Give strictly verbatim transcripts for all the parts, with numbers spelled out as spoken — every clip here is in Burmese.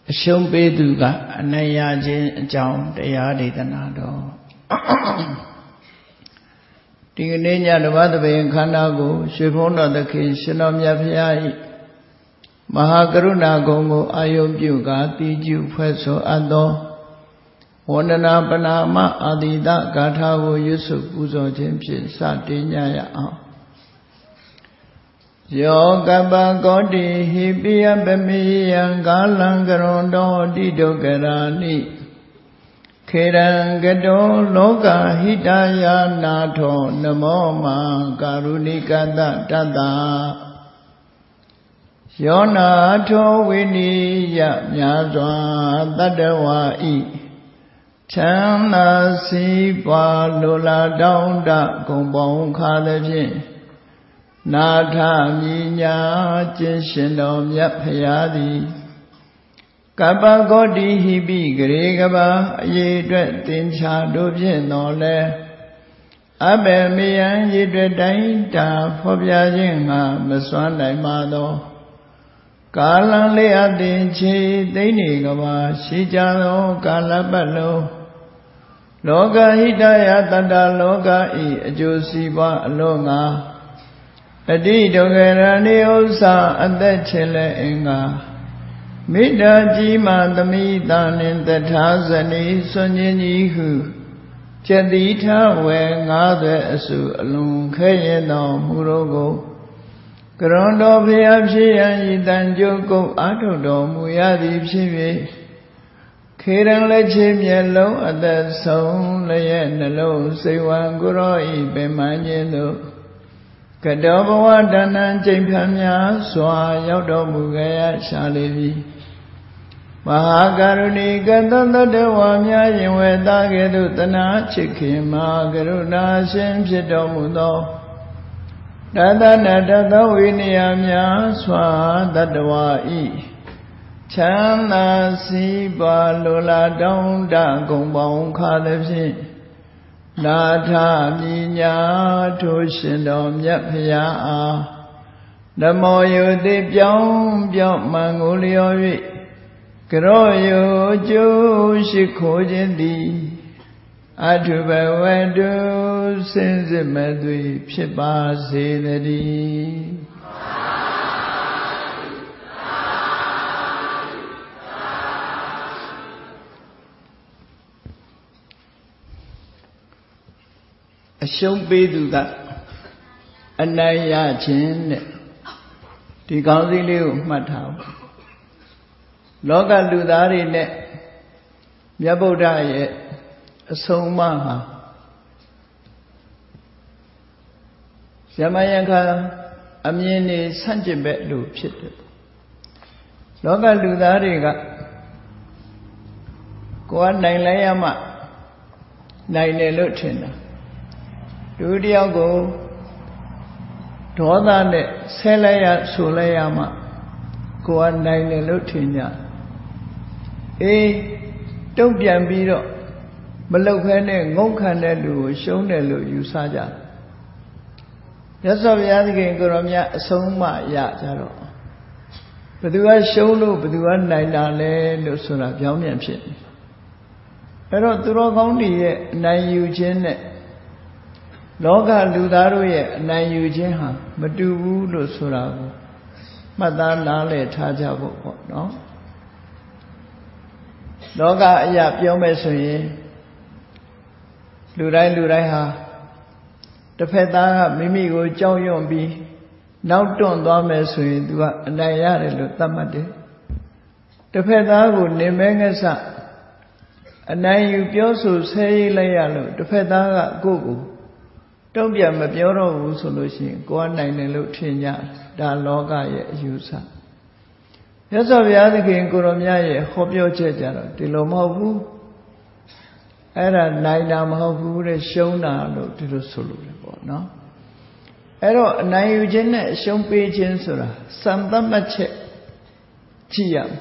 အရှုံးပေးသူကအနိုင်ရခြင်းအကြောင်းတရားဒေသနာတော်ဒီကနေ့ညဓမ္မသဘင်ခန္ဓာကိုရွှေဘုန်းတော်သခင်ရှင်တော်မြတ်ဖရာ၏မဟာကရုဏာဂုဏ်ကိုအာယုပြုကာတိကျုဖွဲ့ဆိုအပ်သောဝန္ဒနာပနာမအာတိတဂါထာကိုရွတ်ဆိုပူဇော်ခြင်းဖြင့်စတင်ကြရအောင်ယောကပ္ပကောတိဟိပိယပမေယံကာလံကရွန်တောတိဒုက္ခရာနိခေရံကတောလောကဟိတယာနာထောနမောမကာရုဏိကတတတ္တယောနာထောဝိနိယမြာစွာတတ္တဝါဤချမ်းသာစီးပွားလိုလားတောင်းတဂုံပေါင်းခါသဖြင့်နာထမြညာကျင့်ရှင်တော်မြတ်ဖရာသည်ကပ္ပကောတိဟိပိဂရေကဘာအရေးအတွက်သင်္ချာတို့ဖြင့်တော်လဲအဘယ်မေယံရည်အတွက်တိုင်းတာဖော်ပြခြင်းငါမစွမ်းနိုင်ပါသောကာလံလေးအတင်ချေသိနေကဘာရှိကြသောကာလပတ်လုံးလောကဟိတယတတ္တလောကဤအကျိုးစီးပွားအလို့ငါအတိဒုက္ခရဏိဥစ္စာအသက်ချေလဲအင်္ဂါမေတ္တာကြီးမှသမိတာနှင့်တထာဇနီစွန့်ခြင်းကြီးဟုကျတိထဝေငါးသွဲအစုအလုံးခဲရင်တော်မူတော်ကိုကရွန်တော်ဖျားဖြစ်ရန်ဤတန်ကြုတ်ကုတ်အာထုတော်မူရသည်ဖြစ်၍ခေရန်လက်ချေမျက်လုံးအသက်ဆုံးလျက်နှလုံးစိတ်ဝံကိုရောဤပင်မှန်ခြင်းတို့ကတောဘဝတဏ္ဏကျိန်ဖြံများစွာရောက်တော်မူကြရရှာလေပြီမဟာကရုဏီကတတတဝါများယင်ဝေသားကဲ့သို့တနာချစ်ခင်မှာကရုဏာရှင်ဖြစ်တော်မူသောတသနာတသောဝိနည်းများစွာတတဝါဤချမ်းသာစီးပွားလိုလားတောင်းတဂုံပေါင်းခါသဖြင့်နာထမြညာထိုရှင်တော်မြတ်ဖရာအားနမောယုတိပြောင်းပြောင်းမှန်ကိုလျော်၍ကရောယုကျိုးရှိခိုးခြင်းသည်အထုဘဝတုစင်စစ်မဲ့သွေဖြစ်ပါစေတည်းအရှုံးပေးသူကအနိုင်ရခြင်းတဲ့ဒီကောင်းစည်းလေးကိုမှတ်ထားဖို့လောကလူသားတွေနဲ့မြတ်ဗုဒ္ဓရဲ့အဆုံးအမဟာယမယံခါအမြင်နေဆန့်ကျင်ဘက်လို့ဖြစ်တယ်လောကလူသားတွေကကိုယ်ကနိုင်လဲရမှနိုင်တယ်လို့ထင်တာလူတယောက်ကိုဒေါသနဲ့ဆဲလဲရဆိုလဲရမှကိုယ်ကနိုင်တယ်လို့ထင်ကြအေးတုံ့ပြန်ပြီးတော့မလောက်ခဲနဲ့ငုံခံတဲ့လူကိုရှုံးတယ်လို့ယူဆကြမြတ်စွာဘုရားသခင်ကိုရောမြတ်အဆုံးအမရကြတော့ဘသူကရှုံးလို့ဘသူကနိုင်တာလဲလို့ဆိုတာပြောင်းပြန်ဖြစ်နေအဲ့တော့သူတော်ကောင်းတွေရဲ့အနိုင်ယူခြင်းနဲ့လောကလူသားတို့ရဲ့အနိုင်ယူခြင်းဟာမတူဘူးလို့ဆိုတာကိုမှတ်သားနားလည်ထားကြဖို့ပေါ့နော်လောကအရာပြောမယ်ဆိုရင်လူတိုင်းလူတိုင်းဟာတစ်ဖက်သားကမိမိကိုကြောက်ရွံ့ပြီးနောက်တွန့်သွားမယ်ဆိုရင်သူကအနိုင်ရတယ်လို့သတ်မှတ်တယ်တစ်ဖက်သားကိုနေမဲငဆအနိုင်ယူပြောဆိုဆဲရေးလိုက်ရလို့တစ်ဖက်သားကကိုယ့်ကိုတုံ့ပြန်မပြောတော့ဘူးဆိုလို့ရှိရင်ကိုယ်ကနိုင်တယ်လို့ထင်ကြဒါလောကရဲ့အယူဆမြတ်စွာဘုရားသခင်ကိုရောမြတ်ရဲ့ဟောပြောချက်ကြတော့ဒီလိုမဟုတ်ဘူးအဲ့ဒါနိုင်တာမဟုတ်ဘူးတဲ့ရှုံးတာလို့ဒီလိုဆိုလို့လေပေါ့နော်အဲ့တော့အနိုင်ယူခြင်းနဲ့အရှုံးပေးခြင်းဆိုတာစံသတ်မှတ်ချက်ကြည့်ရမယ်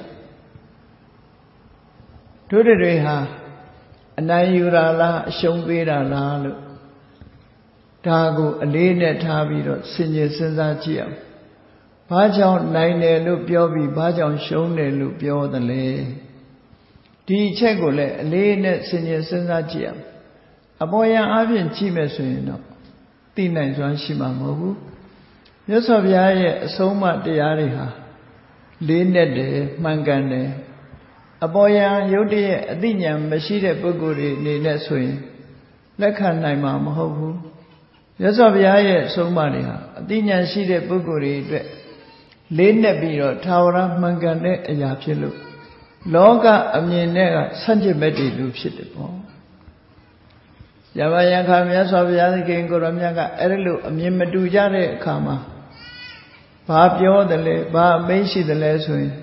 တို့တွေဟာအနိုင်ယူတာလားအရှုံးပေးတာလားလို့ဒါကိုအလေးနဲ့ထားပြီးတော့ဆင်ခြင်စဉ်းစားကြည့်အောင်ဘာကြောင့်နိုင်တယ်လို့ပြောပြီးဘာကြောင့်ရှုံးတယ်လို့ပြောသလဲဒီအချက်ကိုလည်းအလေးနဲ့စဉ်းကျင်စဉ်းစားကြည့်ရမယ်အပေါ်ယံအပြင်ကြည့်မယ်ဆိုရင်တော့သိနိုင်စွမ်းရှိမှာမဟုတ်ဘူးမြတ်စွာဘုရားရဲ့အဆုံးအမတရားတွေဟာလေးနက်တယ်မှန်ကန်တယ်အပေါ်ယံယုတ်တရဲ့အသိဉာဏ်မရှိတဲ့ပုဂ္ဂိုလ်တွေအနေနဲ့ဆိုရင်လက်ခံနိုင်မှာမဟုတ်ဘူးမြတ်စွာဘုရားရဲ့အဆုံးအမတွေဟာအသိဉာဏ်ရှိတဲ့ပုဂ္ဂိုလ်တွေအတွက်လေးနက်ပြီးတော့ထာဝရမှန်ကန်တဲ့အရာဖြစ်လို့လောကအမြင်နဲ့ကဆန့်ကျင်ဘက်တွေလူဖြစ်တယ်ပေါ့ယမယံခါမြတ်စွာဘုရားသခင်ကိုရောမြတ်ကအဲ့ဒီလိုအမြင်မတူကြတဲ့အခါမှာဘာပြောတယ်လဲဘာအမိန့်ရှိတယ်လဲဆိုရင်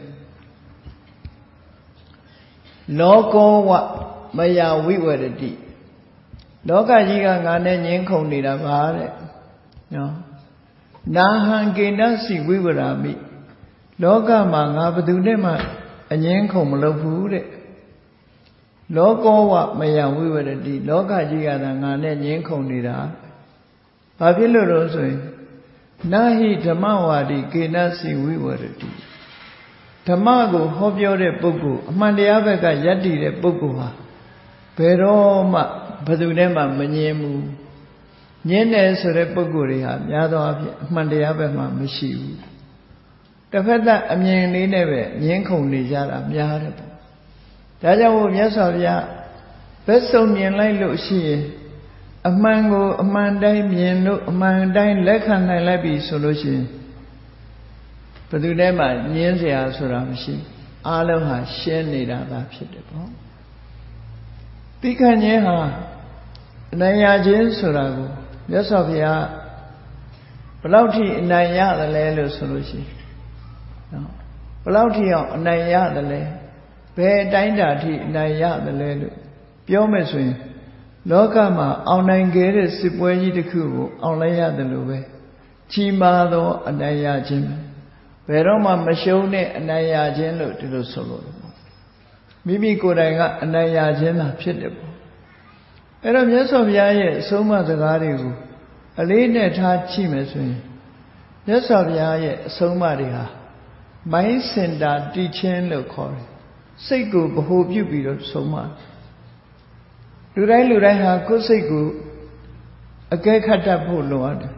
လောကောဝမယဝိဝရတိလောကကြီးကငါနဲ့ငင်းခုန်နေတာပါတဲ့နော်နာဟံကေနစီဝိဝရာမိလောကမှာငါဘယ်သူနဲ့မှအငင်းခုန်မလုပ်ဘူးတဲ့လောကောဝမယဝိဝရတိလောကကြီးကသာငါနဲ့ငင်းခုန်နေတာဘာဖြစ်လို့လဲဆိုရင်နာဟိဓမ္မဝါဒီကေနစီဝိဝရတိဓမ္မကိုဟောပြောတဲ့ပုဂ္ဂိုလ်အမှန်တရားဘက်ကယက်တည်တဲ့ပုဂ္ဂိုလ်ဟာဘယ်တော့မှဘယ်သူနဲ့မှမငင်းဘူးငင်းတယ်ဆိုတဲ့ပုဂ္ဂိုလ်တွေဟာများသောအားဖြင့်အမှန်တရားဘက်မှာမရှိဘူးတစ်ဖက်သက်အမြင်လေးနဲ့ပဲငင်းခုန်နေကြတာများတယ်ပေါ့ဒါကြောင့်မို့မြတ်စွာဘုရားဘက်စုံမြင်လိုက်လို့ရှိရင်အမှန်ကိုအမှန်တိုင်းမြင်လို့အမှန်တိုင်းလက်ခံနိုင်လိုက်ပြီဆိုလို့ရှိရင်ဘယ်သူနဲ့မှငင်းเสียဆိုတာမရှိအားလုံးဟာရှင်းနေတာသာဖြစ်တယ်ပေါ့သိခံခြင်းဟာအနိုင်ရခြင်းဆိုတာကိုမြတ်စွာဘုရားဘယ်လောက်ထိအနိုင်ရတယ်လဲလို့ဆိုလို့ရှိရင်နော်ဘယ်လောက်ထိအောင်အနိုင်ရတယ်လဲဘယ်အတိုင်းတာထိအနိုင်ရတယ်လဲလို့ပြောမယ်ဆိုရင်လောကမှာအောင်နိုင်ခဲ့တဲ့စစ်ပွဲကြီးတစ်ခုကိုအောင်လိုက်ရတယ်လို့ပဲကြီးမားသောအနိုင်ရခြင်းဘယ်တော့မှမရှုံးတဲ့အနိုင်ရခြင်းလို့ဒီလိုဆိုလို့မိမိကိုယ်တိုင်ကအနိုင်ရခြင်းသာဖြစ်တယ်ပေါ့အဲ့တော့မြတ်စွာဘုရားရဲ့အဆုံးအမစကားတွေကိုအလေးနဲ့ထားကြည့်မယ်ဆိုရင်မြတ်စွာဘုရားရဲ့အဆုံးအမတွေဟာ mind center teaching လို့ခေါ်တယ်စိတ်ကိုဗဟိုပြုပြီးတော့ဆုံးမလူတိုင်းလူတိုင်းဟာကိုယ်စိတ်ကိုအကဲခတ်တတ်ဖို့လိုအပ်တယ်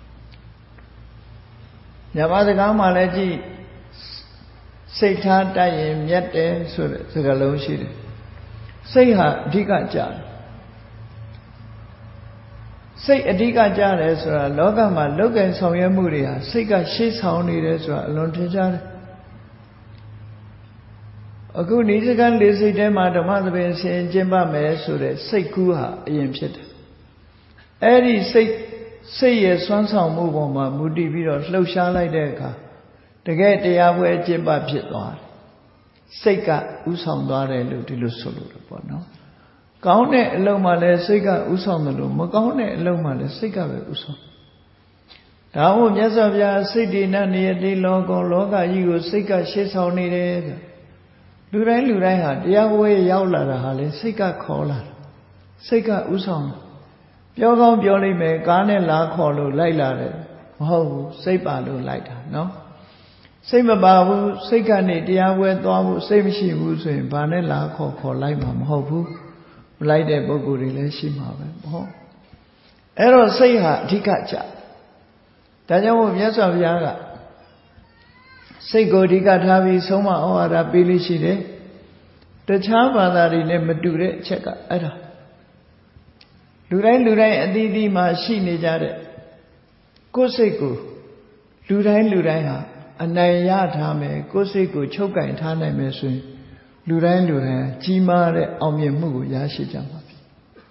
ညမစကားမှလည်းကြည့်စိတ်ထားတတ်ရင်မြတ်တယ်ဆိုတဲ့စကားလုံးရှိတယ်စိတ်ဟာအဓိကကြတယ်စိတ်အဓိကကြတယ်ဆိုတာလောကမှာလောကင်ဆောင်ရွက်မှုတွေဟာစိတ်ကရှေ့ဆောင်နေတယ်ဆိုတာအလွန်ထင်ရှားတယ်အခုဤစကံလေးစိတ်ထဲမှာဓမ္မသဘင်ဆင်ကျင့်ပါမယ်ဆိုတဲ့စိတ်ကူးဟာအရင်ဖြစ်တယ်အဲ့ဒီစိတ်စိတ်ရဲ့စွမ်းဆောင်မှုပေါ်မှာမူတည်ပြီးတော့လှုပ်ရှားလိုက်တဲ့အခါတကယ်တရားပွဲကျင့်ပဖြစ်သွားတယ်စိတ်ကဥဆောင်သွားတယ်လို့ဒီလိုဆိုလို့ပေါ့နော်ကောင်းတဲ့အလုပ်မှလည်းစိတ်ကဥဆောင်တယ်လို့မကောင်းတဲ့အလုပ်မှလည်းစိတ်ကပဲဥဆောင်ဒါမှမဟုတ်မြတ်စွာဘုရားစိတ်တည်နေရတဲ့လောကလောကကြီးကိုစိတ်ကရှေ့ဆောင်နေတယ်လူတိုင်းလူတိုင်းဟာတရားပွဲရောက်လာတာဟာလေစိတ်ကခေါ်လာတာစိတ်ကဥဆောင်ပြောကောင်းပြောလိမ့်မယ်ကားနဲ့လာခေါ်လို့လိုက်လာတယ်မဟုတ်ဘူးစိတ်ပါလို့လိုက်တာနော်စိတ်မပါဘူးစိတ်ကနေတရားပွဲသွားဖို့စိတ်မရှိဘူးဆိုရင်ဘာနဲ့လာခေါ်ခေါ်လိုက်မှာမဟုတ်ဘူးမလိုက်တဲ့ပုဂ္ဂိုလ်တွေလည်းရှိမှာပဲဟုတ်အဲ့တော့စိတ်ဟာအဓိကကြဒါကြောင့်မို့မြတ်စွာဘုရားကစိတ်ကိုအဓိကထားပြီးဆုံးမဩဝါဒပေးလို့ရှိတယ်တခြားဘာသာတွေနဲ့မတူတဲ့အချက်ကအဲ့ဒါလူတိုင်းလူတိုင်းအသီးသီးမှာရှိနေကြတဲ့ကိုယ်စိတ်ကိုလူတိုင်းလူတိုင်းဟာအနိုင်ရထားမယ်ကိုယ်စိတ်ကိုချုပ်ကင်ထားနိုင်မယ်ဆိုရင်လူတိုင်းလူတိုင်းကြီးမားတဲ့အောင်မြင်မှုကိုရရှိကြမှာဖြစ်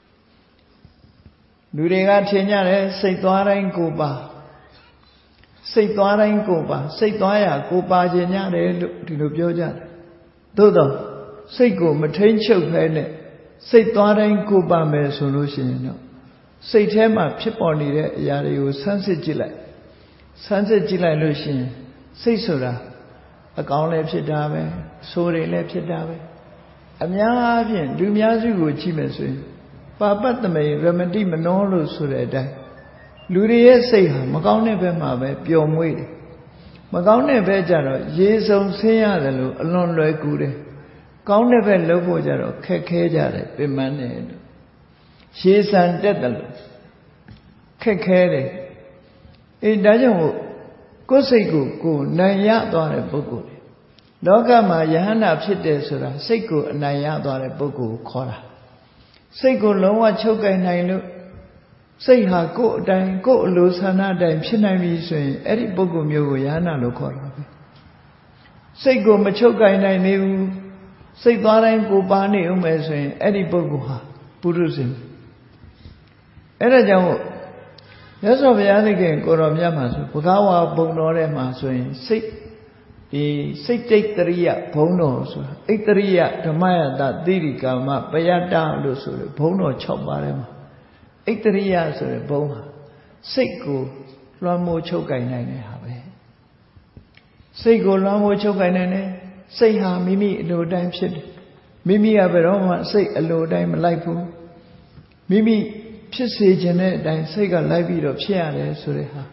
လူတွေကထင်ကြတယ်စိတ်သွားတိုင်းကိုပါစိတ်သွားတိုင်းကိုပါစိတ်သွားရကိုပါခြင်းရတယ်လို့ဒီလိုပြောကြတယ်သို့တော့စိတ်ကိုမထိန်ချုပ်ဖဲနဲ့စိတ်သွားတိုင်းကိုပါမယ်ဆိုလို့ရှိရင်တော့စိတ်ထဲမှာဖြစ်ပေါ်နေတဲ့အရာတွေကိုဆန်းစစ်ကြည့်လိုက်ဆန်းစစ်ကြည့်လိုက်လို့ရှိရင်စိတ်ဆိုတာအကောင်းလည်းဖြစ်တာပဲဆိုးတယ်လည်းဖြစ်တာပဲအများအားဖြင့်လူများစုကိုကြည့်မယ်ဆိုရင်ပါပတ္တမေရမတိမနောလို့ဆိုတဲ့အတိုင်းလူတွေရဲ့စိတ်ဟာမကောင်းတဲ့ဘက်မှာပဲပျော်မွေ့တယ် mà có này bé chả rồi dễ sống xe ra rồi luôn luôn lời cú đấy có này bé lâu vô chả rồi khe khe chả rồi bên man này dễ san chết rồi khe khe đấy ý đã cho có xây cũ cũ này nhá toàn là bố cũ đó cả mà nhà nàoဖြစ်တယ်ဆိုတာစိတ်ကိုအနိုင်ရသွားတဲ့ပုဂ္ဂိုလ်ကိုခေါ်တာစိတ်ကိုလုံးဝချုပ်ကိုင်နိုင်လို့စိတ်ဟာကိုယ်အတိုင်းကိုယ်အလိုဆန္ဒအတိုင်းဖြစ်နိုင်ပြီဆိုရင်အဲ့ဒီပုဂ္ဂိုလ်မျိုးကိုယဟနာလို့ခေါ်တာပဲစိတ်ကိုမချုပ်ကိုင်နိုင်သေးဘူးစိတ်သွားတိုင်းကိုပါနေအောင်မယ်ဆိုရင်အဲ့ဒီပုဂ္ဂိုလ်ဟာပုရုဇဉ်အဲ့ဒါကြောင့်မြတ်စွာဘုရားသခင်ကိုတော်မြတ်မှာဆိုဘဂဝါဘုံတော်ထဲမှာဆိုရင်စိတ်ဒီစိတ်တိတ်တရိယဘုံတော်ဆိုတာဣတရိယဓမ္မယတသီရိကာမပယတ္တလို့ဆိုတဲ့ဘုံတော်၆ပါးထဲမှာဣတရိယဆိုတဲ့ဘုံဟာစိတ်ကိုလွှမ်းမိုးချုပ်ကိုင်နိုင်တဲ့ဟာပဲစိတ်ကိုလွှမ်းမိုးချုပ်ကိုင်နိုင်တယ်စိတ်ဟာမိမိအလိုတိုင်းဖြစ်တယ်မိမိကဘယ်တော့မှစိတ်အလိုတိုင်းမလိုက်ဘူးမိမိဖြစ်စေခြင်းတဲ့အတိုင်းစိတ်ကလိုက်ပြီးတော့ဖြစ်ရတယ်ဆိုတဲ့ဟာ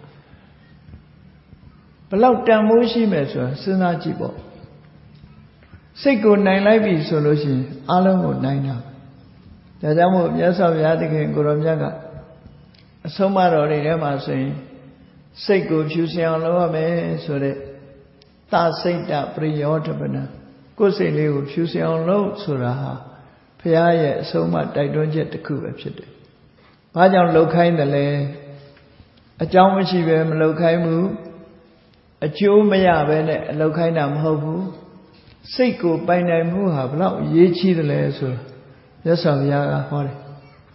ဘလောက်တန်မိုးရှိမယ်ဆိုတာစဉ်းစားကြည့်ပေါ့စိတ်ကိုနိုင်လိုက်ပြီဆိုလို့ရှိရင်အလုံးကိုနိုင်တာဒါကြောင့်မို့မြတ်စွာဘုရားသခင်ကိုရောမြတ်ကအဆုံးအမတော်တွေထဲမှာဆိုရင်စိတ်ကိုဖြူစင်အောင်လုပ်ရမယ်ဆိုတဲ့သစိတ်တပရိယောဓပနကိုယ်စိတ်လေးကိုဖြူစင်အောင်လုပ်ဆိုတာဟာဘုရားရဲ့အဆုံးအမတိုက်တွန်းချက်တစ်ခုပဲဖြစ်တယ်။ဘာကြောင့်လှုပ်ခိုင်းတယ်လဲအကြောင်းမရှိပဲမလှုပ်ခိုင်းဘူးအကျိုးမရပဲနဲ့အလှုပ်ခိုင်းတာမဟုတ်ဘူးစိတ်ကိုပိုင်နိုင်မှုဟာဘလောက်အရေးကြီးတယ်လဲဆိုတာမြတ်စွာဘုရားကဟောတယ်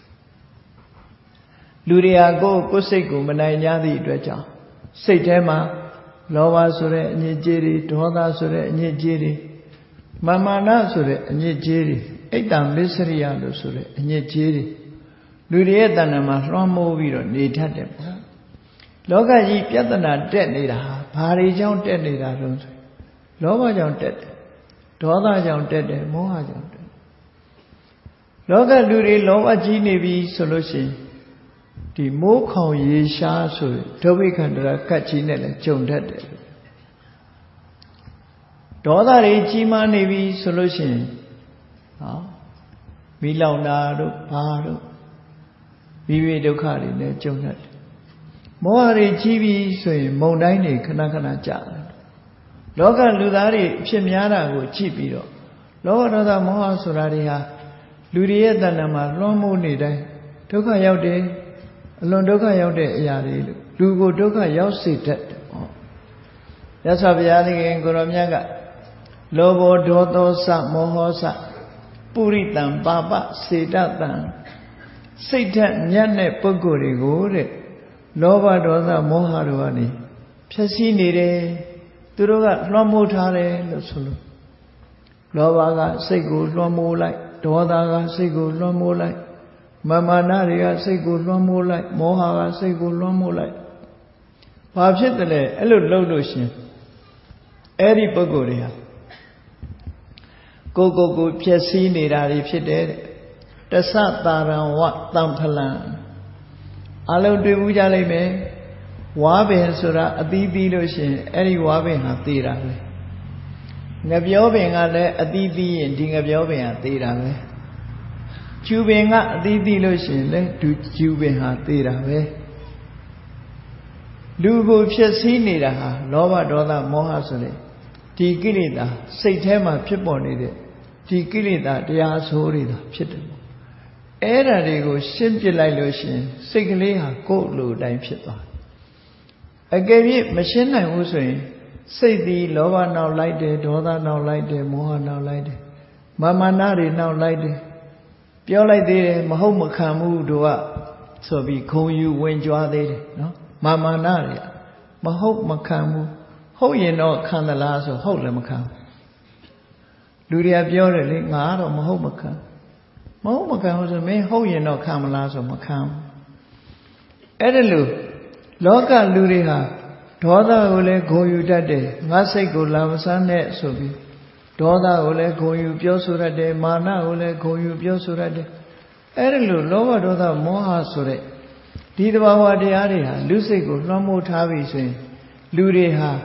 လူတွေဟာကိုယ်ကိုယ်စိတ်ကိုမနိုင်ကြသည့်အတွက်ကြောင့်စိတ်ထဲမှာလောဘဆိုတဲ့အညစ်အကြေးတွေဒေါသဆိုတဲ့အညစ်အကြေးတွေမာမာနဆိုတဲ့အညစ်အကြေးတွေအိတ်တံမစ္စရိယလို့ဆိုတဲ့အညစ်အကြေးတွေလူတွေရဲ့တဏ္ဍာမှာလွှမ်းမိုးပြီးတော့နေတတ်တယ်ပေါ့လောကကြီးပြဿနာတက်နေတာဟာဘာတွေကြောင့်တက်နေတာလဲဆိုလောဘကြောင့်တက်တယ်ဒေါသကြောင့်တက်တယ်မောဟကြောင့်တက်တယ်လောကလူတွေလောဘကြီးနေပြီဆိုလို့ရှိရင်ဒီမိုးခေါင်ရေရှားဆိုဒုဗိခန္တရာကတ်ကြီးနဲ့လည်းကြုံတတ်တယ်ဒေါသတွေကြီးမားနေပြီဆိုလို့ရှိရင်ဟောမိလောင်တာတို့ဘာတို့မိမိဒုက္ခတွေနဲ့ကြုံတတ်တယ်မောဟတွေကြီးပြီဆိုရင်မုန်တိုင်းတွေခဏခဏကြာတယ်လောကလူသားတွေဖြစ်များတာကိုကြည့်ပြီးတော့လောဘဒေါသမောဟဆိုတာတွေဟာလူတွေရဲ့တဏ္ဍာမှာလွှမ်းမိုးနေတိုင်းဒုက္ခရောက်တယ်အလွန်ဒုက္ခရောက်တဲ့အရာတွေလို့လူကိုဒုက္ခရောက်စေတတ်တယ်ဟောရသော်ဘုရားသခင်ကိုရောမြတ်ကလောဘောဒေါသောစမောဟောစပုရိတံပါပစေတတံစိတ်ဓာတ်မြတ်တဲ့ပုဂ္ဂိုလ်တွေကိုတဲ့လောဘဒေါသမောဟတို့ကနေဖြည့်ဆည်းနေတယ်သူတို့ကလွှမ်းမိုးထားတယ်လို့ဆိုလို့လောဘကစိတ်ကိုလွှမ်းမိုးလိုက်ဒေါသကစိတ်ကိုလွှမ်းမိုးလိုက်မာမာနတွေကစိတ်ကိုလွှမ်းမိုးလိုက်မောဟကစိတ်ကိုလွှမ်းမိုးလိုက်ဘာဖြစ်တယ်လဲအဲ့လိုလုပ်လို့ရှင်အဲ့ဒီပုဂ္ဂိုလ်တွေဟာကိုကိုကိုဖြည့်ဆည်းနေတာတွေဖြစ်တယ်တဲ့တသတာရံဝတံဖလံအလုံးတွေ့ဘူးကြလိမ့်မယ်ဝါပင်ဆိုတာအသီးသီးလို့ရှိရင်အဲ့ဒီဝါပင်ဟာသေတာပဲငပြောပင်ကလည်းအသီးသီးရင်ဒီငပြောပင်ဟာသေတာပဲကျူပင်ကအသီးသီးလို့ရှိရင်လည်းဒူကျူပင်ဟာသေတာပဲလူကိုဖြစ်စည်းနေတာဟာလောဘဒေါသမောဟဆိုတဲ့ဒီကိလေသာစိတ်ထဲမှာဖြစ်ပေါ်နေတဲ့ဒီကိလေသာတရားဆိုးတွေသာဖြစ်တယ်အဲ့ဓာတွေကိုရှင်းပြလိုက်လို့ရှိရင်စိတ်ကလေးဟာကိုယ်လိုတိုင်းဖြစ်သွားအကယ်၍မရှင်းနိုင်ဘူးဆိုရင်စိတ်သည်လောဘနောက်လိုက်တယ်ဒေါသနောက်လိုက်တယ်မောဟနောက်လိုက်တယ်မာမာနတွေနောက်လိုက်တယ်ပြောလိုက်သေးတယ်မဟုတ်မခံဘူးတို့ကဆိုပြီးခုံယူဝင်ကြွားသေးတယ်နော်မာမာနတွေမဟုတ်မခံဘူးဟုတ်ရင်တော့ခံသလားဆိုဟုတ်လည်းမခံလူတွေကပြောတယ်လေငါကတော့မဟုတ်မခံမဟုတ်မခံဘူးဆိုမင်းဟုတ်ရင်တော့ခံမလားဆိုမခံအဲ့ဒါလို့လောကလူတွေဟာဒေါသကိုလည်းဂုဏ်ယူတတ်တယ်ငါစိတ်ကိုလာမဆန်းနဲ့ဆိုပြီးဒေါသကိုလည်းဂုဏ်ယူပြောဆိုတတ်တယ်မာနကိုလည်းဂုဏ်ယူပြောဆိုတတ်တယ်အဲ့ဒါလို့လောဘဒေါသမောဟဆိုတဲ့ဒီသဘာဝတရားတွေဟာလူစိတ်ကိုလွှမ်းမိုးထားပြီဆိုရင်လူတွေဟာ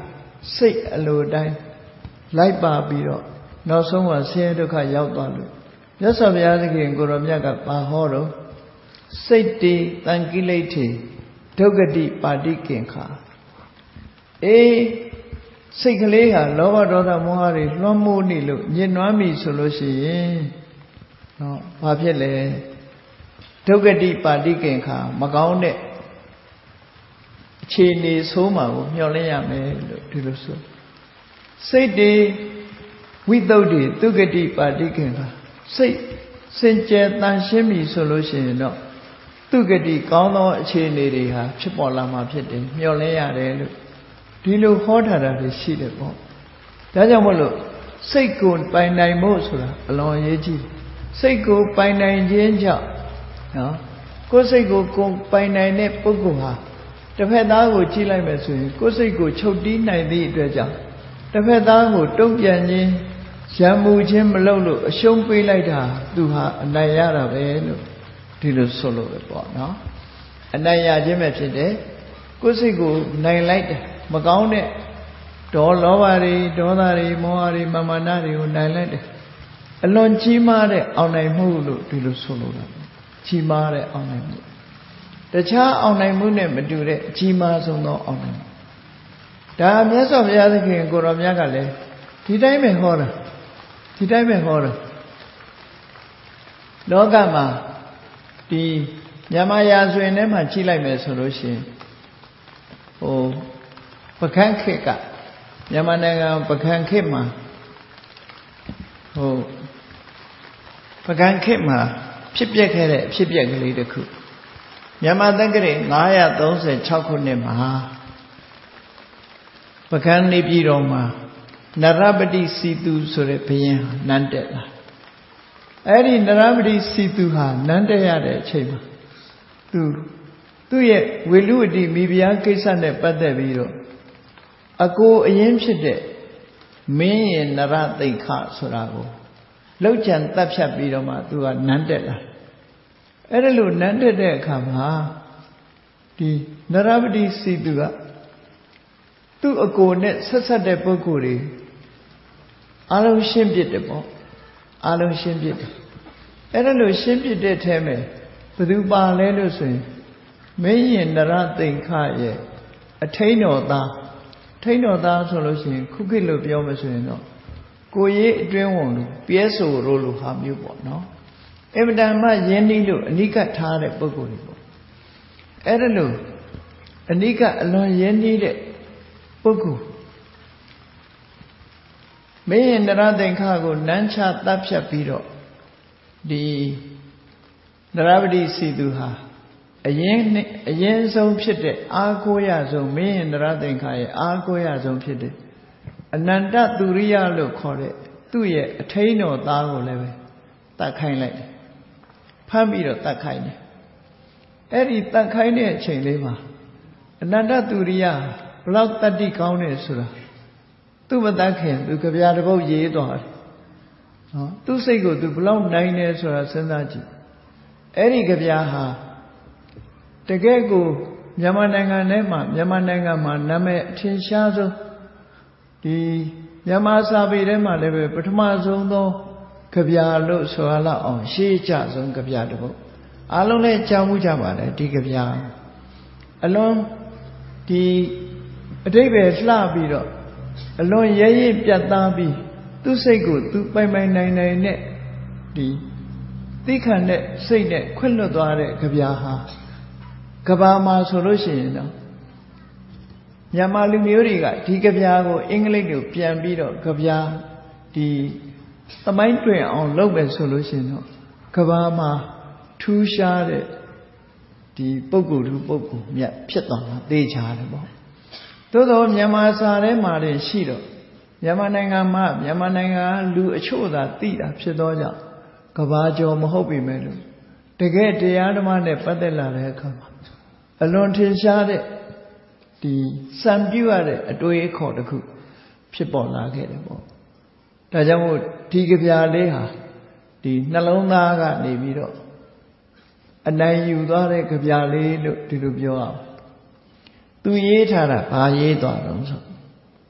စိတ်အလိုတိုင်းလိုက်ပါပြီးတော့နောက်ဆုံးမှာဆင်းရဲဒုက္ခရောက်သွားလို့မြတ်စွာဘုရားသခင်ကိုရောမြတ်ကပါဟောတော့စိတ်တေတန်ကိလေထေဒုက္ခတိပါတိကင်္ခာအေးစိတ်ကလေးဟာလောဘဒေါသမောဟတွေလွှမ်းမိုးနေလို့ညှဉ်းနှွမ်းပြီဆိုလို့ရှိရင်နော်ဘာဖြစ်လဲဒုက္ခတိပါတိကင်္ခာမကောင်းတဲ့အခြေအနေဆိုးမှာကိုမျှော်လင့်ရမယ်လို့ဒီလိုဆိုစိတ်တွေဝိသုဒ္ဓိဒုက္ခတိပါတိကင်္ခာစိတ်စင်ကြယ်တန်ရှင်းပြီဆိုလို့ရှိရင်တော့ဒုက္ခတိကောင်းသောအခြေအနေတွေဟာဖြစ်ပေါ်လာမှာဖြစ်တယ်မျှော်လင့်ရတယ်လို့ဒီလိုဟောထားတာတွေရှိတယ်ပေါ့ဒါကြောင့်မို့လို့စိတ်ကိုပိုင်နိုင်ဖို့ဆိုတာအလွန်အရေးကြီးစိတ်ကိုပိုင်နိုင်ခြင်းကြောင့်နော်ကိုယ်စိတ်ကိုကိုယ်ပိုင်နိုင်တဲ့ပုဂ္ဂိုလ်ဟာတစ်ဖက်သားကိုကြည့်လိုက်မယ်ဆိုရင်ကိုယ်စိတ်ကိုချုပ်တီးနိုင်သည့်အတွက်ကြောင့်တစ်ဖက်သားကိုတုံ့ပြန်ခြင်းရံမှုခြင်းမလုပ်လို့အရှုံးပေးလိုက်တာသူဟာအနိုင်ရတာပဲလို့ဒီလိုဆိုလို့ပဲပေါ့နော်အနိုင်ရခြင်းပဲဖြစ်တယ်ကိုယ်စိတ်ကိုနိုင်လိုက်တယ်မကောင်းတဲ့ဒေါလောဘတွေဒေါသတွေမောဟတွေမာမာနတွေကိုနိုင်လိုက်တယ်အလွန်ကြီးမားတဲ့အောင်နိုင်မှုလို့ဒီလိုဆိုလို့တာကြီးမားတဲ့အောင်နိုင်မှုတခြားအောင်နိုင်မှုနဲ့မတူတဲ့အကြီးမားဆုံးသောအောင်နိုင်မှုဒါမြတ်စွာဘုရားသခင်ကိုရောမြတ်ကလည်းဒီတိုင်းပဲဟောတာဒီတိုင်းပဲဟောတာလောကမှာဒီမြန်မာရာဇဝင်ထဲမှာကြည့်လိုက်မယ်ဆိုလို့ရှိရင်ဟိုပကန်းခေတ်ကမြန်မာနိုင်ငံပကန်းခေတ်မှာဟိုပကန်းခေတ်မှာဖြစ်ပျက်ခဲ့တဲ့အဖြစ်ပျက်ကလေးတစ်ခုမြန်မာတက္ကရာငါးရာသုံးဆယ်ခြောက်ခုနှစ်မှာပကန်းနေပြည်တော်မှာနရပတိစီသူဆိုတဲ့ဘုရင်နန်းတက်လာအဲ့ဒီနရပတိစီသူဟာနန်းတက်ရတဲ့အချိန်မှာသူသူ့ရဲ့ဝေလူဝတိမိဖုရားကိစ္စနဲ့ပတ်သက်ပြီးတော့အကိုအရင်ဖြစ်တဲ့မင်းရဲ့နရသိက္ခဆိုတာကိုလောက်ချန်တပ်ဖြတ်ပြီးတော့မှသူကနန်းတက်လာအဲ့ဒါလို့နန်းတက်တဲ့အခါမှာဒီနရပတိစီသူကသူ့အကိုနဲ့ဆက်ဆက်တဲ့ပုဂ္ဂိုလ်တွေအလုံးရှင်းပြတယ်ပေါ့အလုံးရှင်းပြတယ်အဲ့ဒါလို့ရှင်းပြတဲ့ထဲမှာဘယ်သူပါလဲလို့ဆိုရင်မင်းရင်နရသိက္ခရဲ့အထိန်တော်သားထိန်တော်သားဆိုလို့ရှိရင်ခုခေတ်လို့ပြောမှဆိုရင်တော့ကိုရေးအတွင်းဝန်လို့ပြဲဆိုရိုးလို့ဟာမျိုးပေါ့နော်အင်မတန်မှယဉ်နီးလို့အနိကထားတဲ့ပုဂ္ဂိုလ်တွေပေါ့အဲ့ဒါလို့အနိကအလွန်ယဉ်နီးတဲ့ပုဂ္ဂိုလ်မင်းရင်နရသိက္ခကိုနန်းချတပ်ဖြတ်ပြီးတော့ဒီနရပတိစီသူဟာအရင်အရင်ဆုံးဖြစ်တဲ့အာကိုရဆုံးမင်းရင်နရသိက္ခရဲ့အာကိုရဆုံးဖြစ်တဲ့အနန္တသူရိယလို့ခေါ်တဲ့သူ့ရဲ့အထိန်တော်သားကိုလည်းပဲတတ်ခိုင်းလိုက်တယ်ဖမ်းပြီးတော့တတ်ခိုင်းတယ်အဲ့ဒီတတ်ခိုင်းတဲ့အချိန်လေးမှာအနန္တသူရိယဘလောက်တတ္တိကောင်းတယ်ဆိုတာသူ့မတတ်ခင်သူကြပြားတစ်ပုဒ်ရေးသွားတယ်နော်သူ့စိတ်ကိုသူဘလောက်နိုင်တယ်ဆိုတာစဉ်းစားကြည့်အဲ့ဒီကြပြားဟာတကယ်ကိုမြန်မာနိုင်ငံထဲမှာမြန်မာနိုင်ငံမှာနာမည်အထင်ရှားဆုံးဒီမြန်မာစာပေထဲမှာလည်းပဲပထမဆုံးသောကြပြားလို့ဆိုရလောက်အောင်ရှေးကြဆုံးကြပြားတစ်ပုဒ်အားလုံးလည်းကြားမှုကြပါလေဒီကြပြားအလွန်ဒီအတိတ်ပဲလှပြီးတော့အလွန်ရဲရဲပြတ်သားပြီးသူ့စိတ်ကိုသူပိုင်ပိုင်နိုင်နိုင်နဲ့ဒီသိခံတဲ့စိတ်နဲ့ခွင့်လွတ်သွားတဲ့ကြပြားဟာကဘာမှာဆိုလို့ရှိရင်တော့မြန်မာလူမျိုးတွေကဒီကြပြားကိုအင်္ဂလိပ်လိုပြန်ပြီးတော့ကြပြားဒီသမိုင်းတွင်အောင်လုပ်မယ်ဆိုလို့ရှိရင်တော့ကဘာမှာထူးရှားတဲ့ဒီပုဂ္ဂိုလ်သူပုဂ္ဂိုလ်မြတ်ဖြစ်သွားတာသိချတယ်ပေါ့သို့သောမြန်မာစာထဲမှာလည်းရှိတော့မြန်မာနိုင်ငံမှာမြန်မာနိုင်ငံလူအချို့သာသိတာဖြစ်သောကြောင့်ကဘာကျော်မဟုတ်ပြီမဲ့လို့တကယ်တရားဓမ္မနဲ့ပတ်သက်လာတဲ့အခါမှာအလွန်ထင်ရှားတဲ့ဒီစံပြုရတဲ့အတွေ့အခေါ်တစ်ခုဖြစ်ပေါ်လာခဲ့တယ်ပေါ့ဒါကြောင့်မို့ဒီကြပြားလေးဟာဒီနှလုံးသားကနေပြီးတော့အနိုင်ယူသွားတဲ့ကြပြားလေးလို့ဒီလိုပြောအောင်သူရေးထားတာဘာရေးသွားတော့ဆို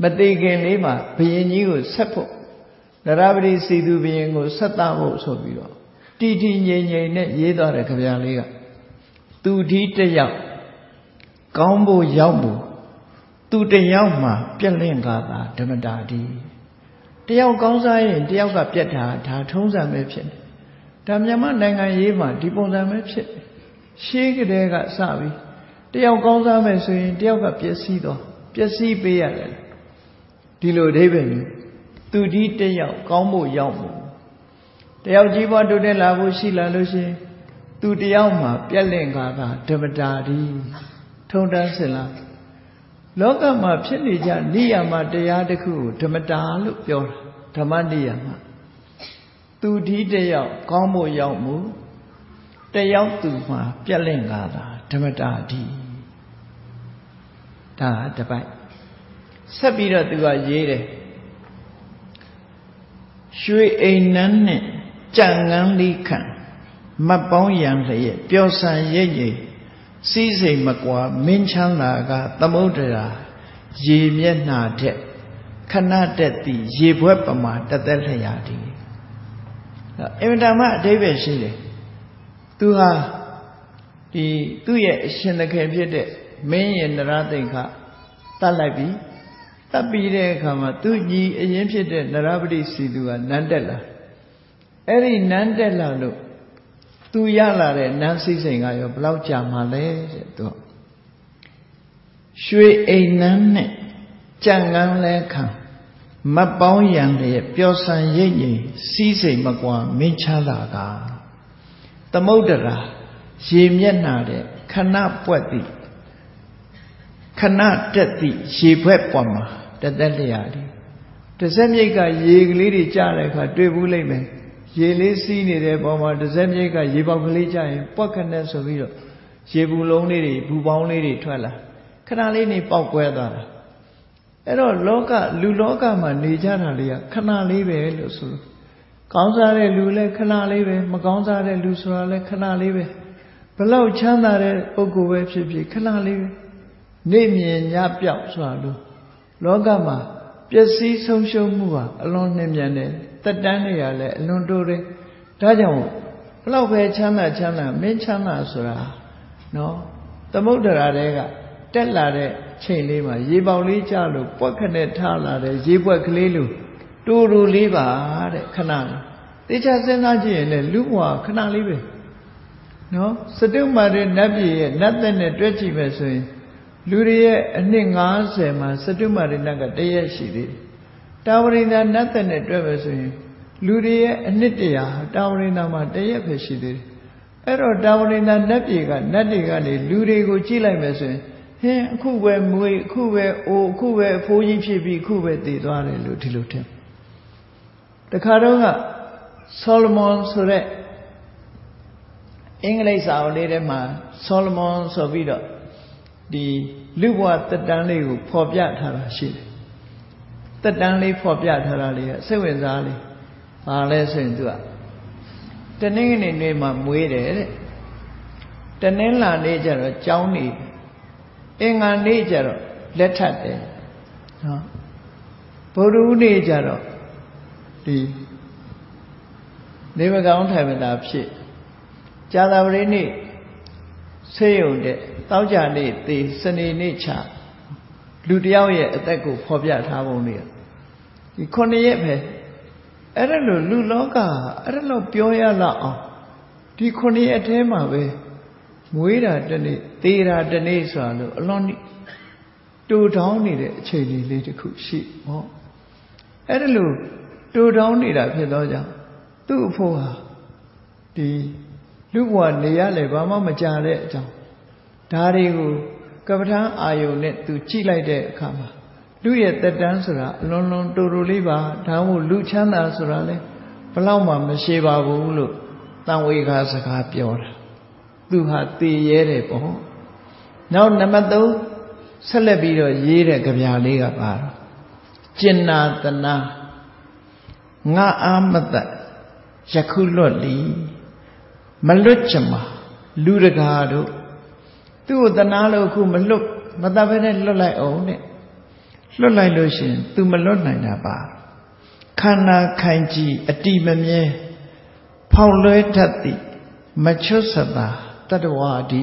မတိခင်လေးမှာဘုရင်ကြီးကိုဆက်ဖို့နရပတိစီသူဘုရင်ကိုဆက်သားဖို့ဆိုပြီးတော့တီတီငြိမ်ငြိမ်နဲ့ရေးသွားတဲ့ကြပြလေးကသူဒီတယောက်ကောင်းဖို့ရောက်မှုသူတယောက်မှပြက်လင့်ကားတာဓမ္မတာဒီတယောက်ကောင်းစားရင်တယောက်ကပြက်တာဒါထုံးစံပဲဖြစ်တယ်ဒါမြန်မာနိုင်ငံရေးမှာဒီပုံစံပဲဖြစ်တယ်ရှေးကတည်းကစပြီးတယောက်ကောင်းစားမယ်ဆိုရင်တယောက်ကပျက်စီးတော့ပျက်စီးပေးရတယ်ဒီလိုအဓိပ္ပာယ်မျိုးသူဒီတယောက်ကောင်းဖို့ရောက်မှုတယောက်ကြီးပွားတိုးတက်လာဖို့ရှိလာလို့ရှိရင်သူတယောက်မှပြက်လင့်ကားတာဓမ္မတာဒီထုံတန်းစင်လားလောကမှာဖြစ်နေကြနိယာမတရားတစ်ခုကိုဓမ္မတာလို့ပြောတာဓမ္မနိယာမသူဒီတယောက်ကောင်းဖို့ရောက်မှုတယောက်သူမှပြက်လင့်ကားတာဓမ္မတာဒီဒါတပိုက်ဆက်ပြီးတော့သူကရေးတယ်ရွှေအိမ်နန်းနဲ့ကြံငန်းလေးခံမတ်ပေါင်းရံလျက်ပျော်ဆန်ရိပ်ရိပ်စီးစိမ်မကွာမင်းချမ်းသာကသမုဒ္ဒရာရေမျက်နှာတဲ့ခဏတက်သည့်ရေဘွက်ပမာတသက်လျာဒီအင်မတန်မှအဓိပ္ပာယ်ရှိတယ်သူဟာဒီသူ့ရဲ့အရှင်သခင်ဖြစ်တဲ့မင်းရဲ့နရသိက္ခတတ်လိုက်ပြီတတ်ပြီးတဲ့အခါမှာသူညီအရင်ဖြစ်တဲ့နရပတိစီသူကနန်းတက်လာအဲ့ဒီနန်းတက်လာလို့သူရလာတဲ့နန်းစည်းစိမ်ကရောဘလောက်ကြာမှလဲတဲ့သူရွှေအိမ်နန်းနဲ့ကြံငန်းလဲခံမတ်ပေါင်းရံတဲ့ပျော်ဆန်ရိပ်ရိပ်စီးစိမ်မကွာမင်းချလာကသမုဒ္ဒရာရေမျက်နှာတဲ့ခဏပွက်သည်ခဏတက်သည့်ရေဘွက်ပေါ်မှာတသက်လျာဒီတစ်စက်မြိတ်ကရေကလေးတွေကြားတဲ့အခါတွေ့ဘူးလိမ့်မယ်ရေလေးစီးနေတဲ့ပေါ်မှာတစ်စက်မြိတ်ကရေပေါက်ကလေးကြားရင်ပွက်ခနဲ့ဆိုပြီးတော့ရေဘူးလုံးလေးတွေဘူးပေါင်းလေးတွေထွက်လာခဏလေးနေပေါက်ကွဲသွားတာအဲ့တော့လောကလူလောကမှာနေကြတာလေးကခဏလေးပဲလို့ဆိုလို့ကောင်းစားတဲ့လူလည်းခဏလေးပဲမကောင်းစားတဲ့လူဆိုတာလည်းခဏလေးပဲဘလောက်ချမ်းသာတဲ့ပုဂ္ဂိုလ်ပဲဖြစ်ဖြစ်ခဏလေးပဲနေမြင်ညပြောက်ဆိုတာလို့လောကမှာပျက်စီးဆုံးရှုံးမှုဟာအလွန်နှင်းမြန်တယ်တက်တန်းတွေကလည်းအလွန်တိုးတယ်ဒါကြောင့်ဘလောက်ပဲချမ်းသာချမ်းသာမင်းချမ်းသာဆိုတာနော်သမုဒ္ဒရာတွေကတက်လာတဲ့ချိန်လေးမှာရေပေါက်လေးကျလို့ပွက်ခနဲ့ထားလာတဲ့ရေပွက်ကလေးလိုတူတူလေးပါတဲ့ခဏလေးတေချာစဉ်းစားကြည့်ရင်လည်းလူဘဝခဏလေးပဲနော်စတုမာရနတ်ပြည်ရဲ့နတ်သက်နဲ့တွဲကြည့်မယ်ဆိုရင်လူတွေရဲ့အနှစ်၅၀မှာစတုမာရနတ်ကတရက်ရှိသေးတယ်တာဝရိန္ဒနတ်သက်နဲ့တွဲမယ်ဆိုရင်လူတွေရဲ့အနှစ်တရာတာဝရိန္ဒမှာတရက်ပဲရှိသေးတယ်အဲ့တော့တာဝရိန္ဒနတ်ပြည်ကနတ်တွေကနေလူတွေကိုကြည့်လိုက်မယ်ဆိုရင်ဟင်းအခုပဲမွေးအခုပဲအိုအခုပဲအဖိုးကြီးဖြစ်ပြီးအခုပဲတည်သွားတယ်လို့ဒီလိုထင်တခါတော့ကဆောလမွန်ဆိုတဲ့အင်္ဂလိပ်စာအုပ်လေးထဲမှာဆောလမွန်ဆိုပြီးတော့ဒီလူဘဝတက်တန်းလေးကိုဖော်ပြထားတာရှိတယ်တက်တန်းလေးဖော်ပြထားတာလေးကစိတ်ဝင်စားလေးဘာလဲဆိုရင်သူကတနင်္ဂနွေနေ့မှာမွေးတယ်တဲ့တနင်္လာနေ့ကျတော့ကျောင်းနေအင်္ဂါနေ့ကျတော့လက်ထပ်တယ်နော်ဗုဒ္ဓဟူးနေ့ကျတော့ဒီနေမကောင်းထိုင်မသာဖြစ်ကြာသပတေးနေ့ဆေးရုံတဲ့တောက်ကြနေ့သေစနေနေ့ချလူတယောက်ရဲ့အသက်ကိုဖော်ပြထားပုံလေးဒီခုနှစ်ရက်ပဲအဲ့ဒါလို့လူလောကအဲ့ဒါလို့ပြောရလောက်အောင်ဒီခုနှစ်ရက်ထဲမှာပဲမွေးတာတနေ့သေတာတနေ့ဆိုတာလို့အလွန်တူတောင်းနေတဲ့အချိန်လေးလေးတစ်ခုရှိဟောအဲ့ဒါလို့တူတောင်းနေတာဖြစ်တော့ကြောင့်သူ့အဖို့ဟာဒီလူဘဝနေရလေဘာမှမကြတဲ့အကြောင်းဒါတွေကိုကပ္ပဋ္ဌာန်းအာယုန်နဲ့သူကြည့်လိုက်တဲ့အခါမှာလူရဲ့တက်တန်းဆိုတာအလွန်လွန်တူတူလေးပါဒါမှမဟုတ်လူချမ်းသာဆိုတာလေဘလောက်မှမရှိပါဘူးလို့တန်ဝေခါစကားပြောတာသူဟာသိရဲတယ်ပေါ့နောက်နံပါတ်သုံးဆက်လက်ပြီးတော့ရေးတဲ့ကြပြလေးကပါတော့ကျင်နာတနာငါအာမတယခုလွတ်လီမလွတ်ချင်မှာလူတကာတို့သူ့ကိုတနာလို့အခုမလွတ်မတတ်ဘဲနဲ့လွတ်လိုက်အောင်တဲ့လွတ်လိုက်လို့ရှိရင် तू မလွတ်နိုင်တာပါခန္ဓာခိုင်ကြည်အတိမမြဲဖောက်လွဲတတ်သည်မချွတ်စတာတတ္တဝါဒီ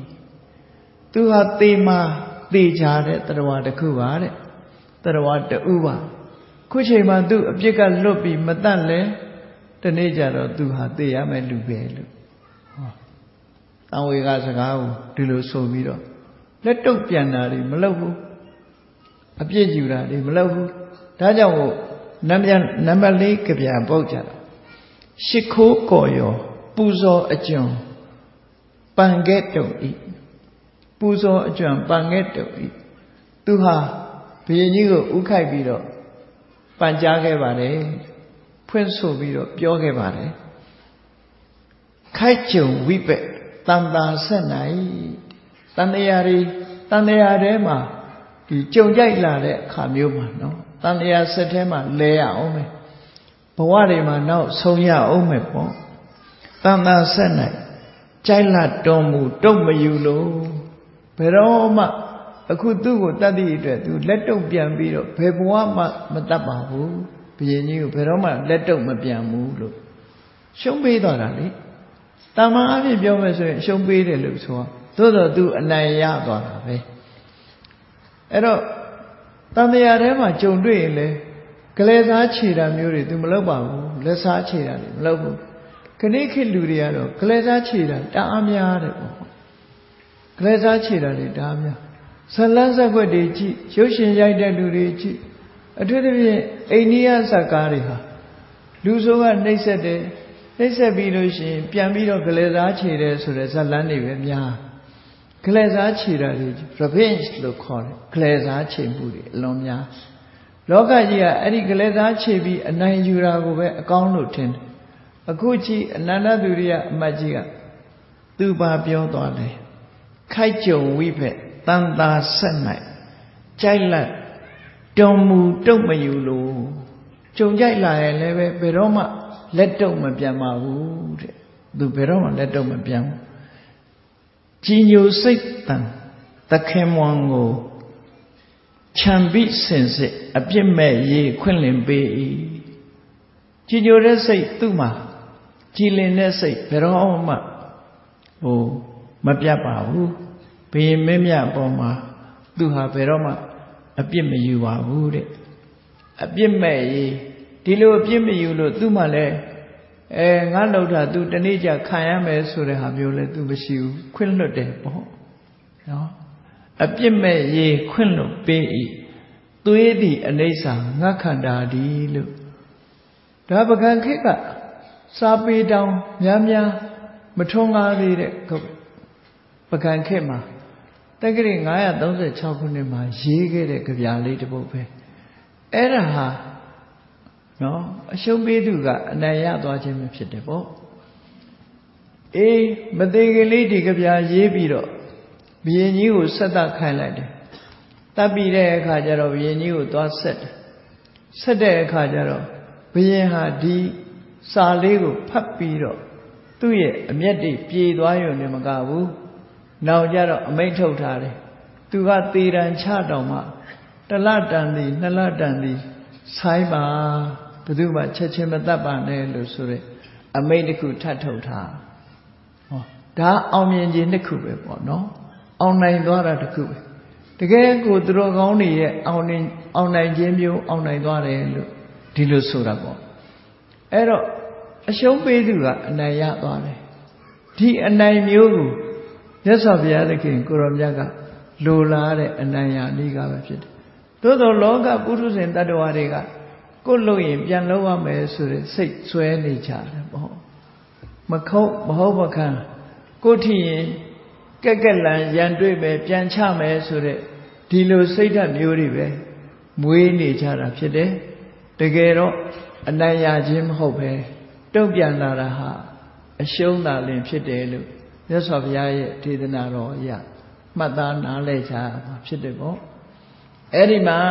तू ဟာသေမှာသေချာတဲ့တတ္တဝါတစ်ခုပါတဲ့တတ္တဝါတူပါခုချိန်မှာ तू အပြစ်ကလွတ်ပြီးမတတ်လဲတနေ့ကျတော့ तू ဟာသေရမယ်လူပဲလို့ဟောတန်ဝေကစကားကိုဒီလိုဆိုပြီးတော့လက်တုပ်ပြန်တာတွေမလုပ်ဘူးအပြစ်ယူတာတွေမလုပ်ဘူးဒါကြောင့်နံပါတ်နံပါတ်လေးကြပြပုတ်ကြတာရှ िख ိုးကော်ရောပူဇော်အကျွံပန်ခဲ့တုံဤပူဇော်အကျွံပန်ခဲ့တုံဤသူဟာဘုရင်ကြီးကိုဥခိုက်ပြီးတော့ပန်ကြားခဲ့ပါတယ်ဖွင့်ဆိုပြီးတော့ပြောခဲ့ပါတယ်ခိုက်ကြုံဝိပက်တန်တာဆက်နိုင်တန်တရားတွေတန်တရားထဲမှာဒီကြုံကြိုက်လာတဲ့အခါမျိုးမှာနော်တန်တရားဆက်ထဲမှာလဲရအောင်မယ်ဘဝတွေမှာနောက်ဆုံးရအောင်မယ်ပေါ့တန်တာဆက်နိုင်ကြိုက်လာတော်မူတုတ်မယူလို့ဘယ်တော့မှအခုသူ့ကိုတတ်သည့်အတွက်သူလက်တုပ်ပြန်ပြီးတော့ဘယ်ဘဝမှမတတ်ပါဘူးဘုရင်ကြီးကိုဘယ်တော့မှလက်တုပ်မပြန်ဘူးလို့ရှုံးပေးသွားတာလေတာမန်အဖြစ်ပြောမယ်ဆိုရင်ရှုံးပေးတယ်လို့ဆိုတော့သို့တော့သူအနိုင်ရသွားတာပဲအဲ့တော့တန်တရားထဲမှာကြုံတွေ့ရင်လေကလေးစားခြေတာမျိုးတွေ तू မလုပ်ပါဘူးလက်စားခြေတာတွေမလုပ်ဘူးခဏခေတ်လူတွေကတော့ကလေးစားခြေတာတအားများတယ်ပေါ့ကလေးစားခြေတာတွေတအားများဇလန်းဇက်ွက်တွေကြည့်ရုပ်ရှင်ရိုက်တဲ့လူတွေကြည့်အထူးသဖြင့်အိန္ဒိယဇာတ်ကားတွေဟာလူဆိုးကနှိပ်စက်တယ်နှိပ်စက်ပြီးလို့ရှိရင်ပြန်ပြီးတော့ကလေးစားခြေတယ်ဆိုတဲ့ဇလန်းတွေပဲများကလေးစားခြေတာတွေ revenge လို့ခေါ်တယ်ကလေးစားခြေမှုတွေအလွန်များလောကကြီးကအဲ့ဒီကလေးစားခြေပြီးအနိုင်ယူတာကိုပဲအကောင်းလို့ထင်တယ်အခုကြည့်အနန္တသူရိယအမတ်ကြီးကသူပါပြောသွားတယ်ခိုက်ကြုံဝိဖက်တန်တာဆက်နိုင်ကြိုက်လက်တော်မူတုတ်မယူလို့ကြုံကြိုက်လာရင်လည်းပဲဘယ်တော့မှလက်တုတ်မပြန်ပါဘူးတဲ့သူဘယ်တော့မှလက်တုတ်မပြန်ဘူးကြီးညိုစိတ်တန်သခင်မွန်ကိုခြံပြီးစင်စစ်အပြစ်မဲ့ရေးခွင့်လင်ပေး၏ကြီးညိုတဲ့စိတ်သူ့မှာကြည်လင်တဲ့စိတ်ဘယ်တော့မှဟိုမပြတ်ပါဘူးဘုရင်မင်းမြတ်အပေါ်မှာသူဟာဘယ်တော့မှအပြစ်မယူပါဘူးတဲ့အပြစ်မဲ့ရေးဒီလိုအပြစ်မယူလို့သူ့မှာလည်းအဲငါလှုပ်တာ तू တနေ့ကျခံရမယ်ဆိုတဲ့ဟာမျိုးလဲ तू မရှိဘူးခွင့်လွတ်တယ်ပေါ့နော်အပြစ်မဲ့ရေးခွင့်လွတ်ပေး၏သွေးသည်အနိစ္စငါခန္ဓာဒီလို့ဒါပကံခေတ်ကစာပေတောင်များများမထွန်းကားသေးတဲ့ပကံခေတ်မှာတက္ကရာငါးရာသုံးဆယ်ခြောက်ခုနှစ်မှာရေးခဲ့တဲ့ကြပြလေးတစ်ပုဒ်ပဲအဲ့ဒါဟာနော်အရှုံးပေးသူကအနိုင်ရသွားခြင်းပဲဖြစ်တယ်ပေါ့အေးမသေးခင်လေးဒီကြပြရေးပြီးတော့ဘုရင်ကြီးကိုဆက်တခိုင်းလိုက်တယ်တပ်ပြီးတဲ့အခါကျတော့ဘုရင်ကြီးကိုသွားဆက်တယ်ဆက်တဲ့အခါကျတော့ဘုရင်ဟာဒီစာလေးကိုဖတ်ပြီးတော့သူ့ရဲ့အမျက်တွေပြေသွားရုံနဲ့မကဘူးနောက်ကြတော့အမိန့်ထုတ်ထားတယ်သူကသေတံချတော်မှတလတန်သည်နှစ်လတန်သည်ဆိုင်ပါဘယ်သူမှချက်ချင်းမတတ်ပါနဲ့လို့ဆိုရဲအမိန့်တစ်ခုထပ်ထုတ်ထားဟောဒါအောင်မြင်ခြင်းတစ်ခုပဲပေါ့နော်အောင်နိုင်သွားတာတစ်ခုပဲတကယ်ကိုသူတော်ကောင်းတွေရဲ့အောင်နိုင်အောင်နိုင်ခြင်းမျိုးအောင်နိုင်သွားတယ်လို့ဒီလိုဆိုတာပေါ့အဲ့တော့အရှုံးပေးသူကအနိုင်ရသွားတယ်ဒီအနိုင်မျိုးကိုမြတ်စွာဘုရားသခင်ကိုရောမြတ်ကလိုလားတဲ့အနိုင်ရနည်းကပဲဖြစ်တယ်သို့သောလောကပုထုဇဉ်တ attva တွေကကိုယ်လို့ရင်ပြန်လို့ရမယ်ဆိုတဲ့စိတ်ဆွဲနေကြတယ်ပေါ့မခုတ်မဟုတ်မခံကိုယ်ထီရင်ကက်ကက်လန်ရန်တွေ့ပဲပြန်ချမယ်ဆိုတဲ့ဒီလိုစိတ်ဓာတ်မျိုးတွေပဲမွေးနေကြတာဖြစ်တယ်တကယ်တော့အနိုင်ရခြင်းမဟုတ်ပဲတုံ့ပြန်လာတာဟာအရှုံးသာလင်ဖြစ်တယ်လို့မြတ်စွာဘုရားရဲ့ဒေသနာတော်အရမှတ်သားနားလည်ကြမှာဖြစ်တယ်ပေါ့အဲ့ဒီမှာ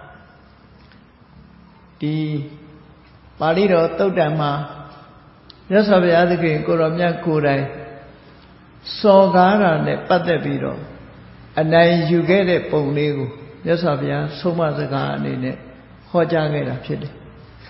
ဒီပါဠိတော်သုတ်တံမှာမြတ်စွာဘုရားသခင်ကိုရောမြတ်ကိုယ်တိုင်စော်ကားတာနဲ့ပတ်သက်ပြီးတော့အနိုင်ယူခဲ့တဲ့ပုံလေးကိုမြတ်စွာဘုရားဆုံးမစကားအနေနဲ့ဟောကြားခဲ့တာဖြစ်တယ်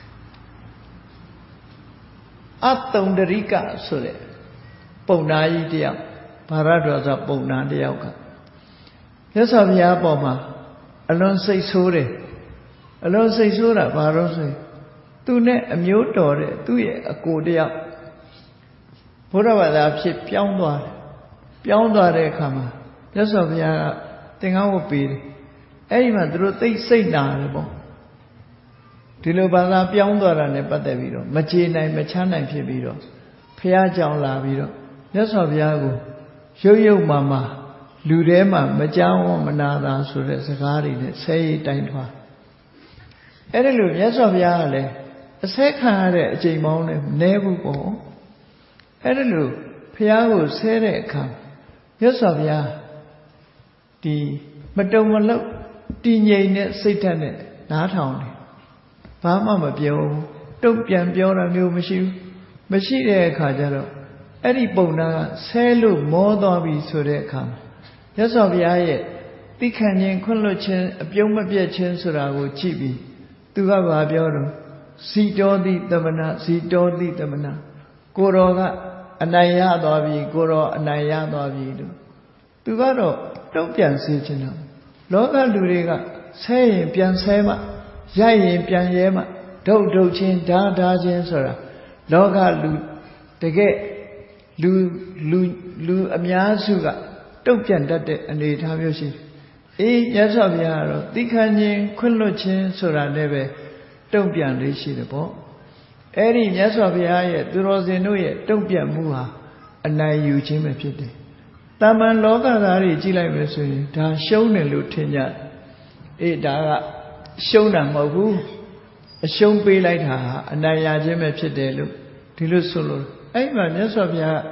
အတုံတရိကဆိုတဲ့ပုံနာကြီးတယောက်ဘာရဒွါဆိုပုံနာတယောက်ကမြတ်စွာဘုရားပေါ်မှာအလွန်စိတ်ဆိုးတယ်အလွန်စိတ်ဆိုးတာဘာလို့ဆိုရင်သူနဲ့အမျိုးတော်တဲ့သူ့ရဲ့အကိုတယောက်ဘုရားဘာသာဖြစ်ပြောင်းသွားတယ်ပြောင်းသွားတဲ့အခါမှာမြတ်စွာဘုရားကသင်္ကန်းဝတ်ပေးတယ်အဲ့ဒီမှာသူတို့သိစိတ်နာတယ်ပေါ့ဒီလိုဘာသာပြောင်းသွားတာနဲ့ပတ်သက်ပြီးတော့မကြေနိုင်မချမ်းနိုင်ဖြစ်ပြီးတော့ဘုရားကြောင့်လာပြီးတော့မြတ်စွာဘုရားကိုရုပ်ရုပ်မာမာလူထဲမှာမကြောက်မနာတာဆိုတဲ့စကားတွေနဲ့ဆဲရီတိုင်းထွားအဲ့ဒီလိုမြတ်စွာဘုရားကလည်းအဆက်ခံရတဲ့အချိန်ပေါင်းနဲ့မနှဲဘူးပေါ့အဲ့ဒီလိုဘုရားကိုဆဲတဲ့အခါမြတ်စွာဘုရားဒီမတုံမလှုပ်တည်ငြိမ်တဲ့စိတ်ဓာတ်နဲ့နားထောင်တယ်ဘာမှမပြောတုတ်ပြန်ပြောတာမျိုးမရှိဘူးမရှိတဲ့အခါကျတော့အဲ့ဒီပုံနာကဆဲလို့မောသွားပြီဆိုတဲ့အခါမှာမြတ်စွာဘုရားရဲ့သိခံခြင်းခွင့်လွှတ်ခြင်းအပြုံးမပြတ်ခြင်းဆိုတာကိုကြည့်ပြီးသူကဘာပြောတော့ဇီတောတိသမဏဇီတောတိသမဏကိုတော်ကအနိုင်ရသွားပြီကိုတော်အနိုင်ရသွားပြီလို့သူကတော့တုံ့ပြန်စေချင်တာလောကလူတွေကဆဲရင်ပြန်ဆဲမှရိုက်ရင်ပြန်ရဲမှဒုတ်ဒုတ်ချင်းဓာဓာချင်းဆိုတာလောကလူတကယ်လူလူလူအများစုကတုံ့ပြန်တတ်တဲ့အနေအထားမျိုးရှိအေးမြတ်စွာဘုရားကတော့သိခံခြင်းခွင့်လွှတ်ခြင်းဆိုတာလည်းပဲတုံ့ပြန်လေးရှိတယ်ပေါ့အဲ့ဒီမြတ်စွာဘုရားရဲ့သူတော်စင်တို့ရဲ့တုံ့ပြန်မှုဟာအနိုင်ယူခြင်းပဲဖြစ်တယ်တာမန်လောကသားတွေကြည့်လိုက်မယ်ဆိုရင်ဒါရှုံးတယ်လို့ထင်ကြအေးဒါကရှုံးတာမဟုတ်ဘူးအရှုံးပေးလိုက်တာဟာအနိုင်ရခြင်းပဲဖြစ်တယ်လို့ဒီလိုဆိုလို့အဲ့မှာမြတ်စွာဘုရား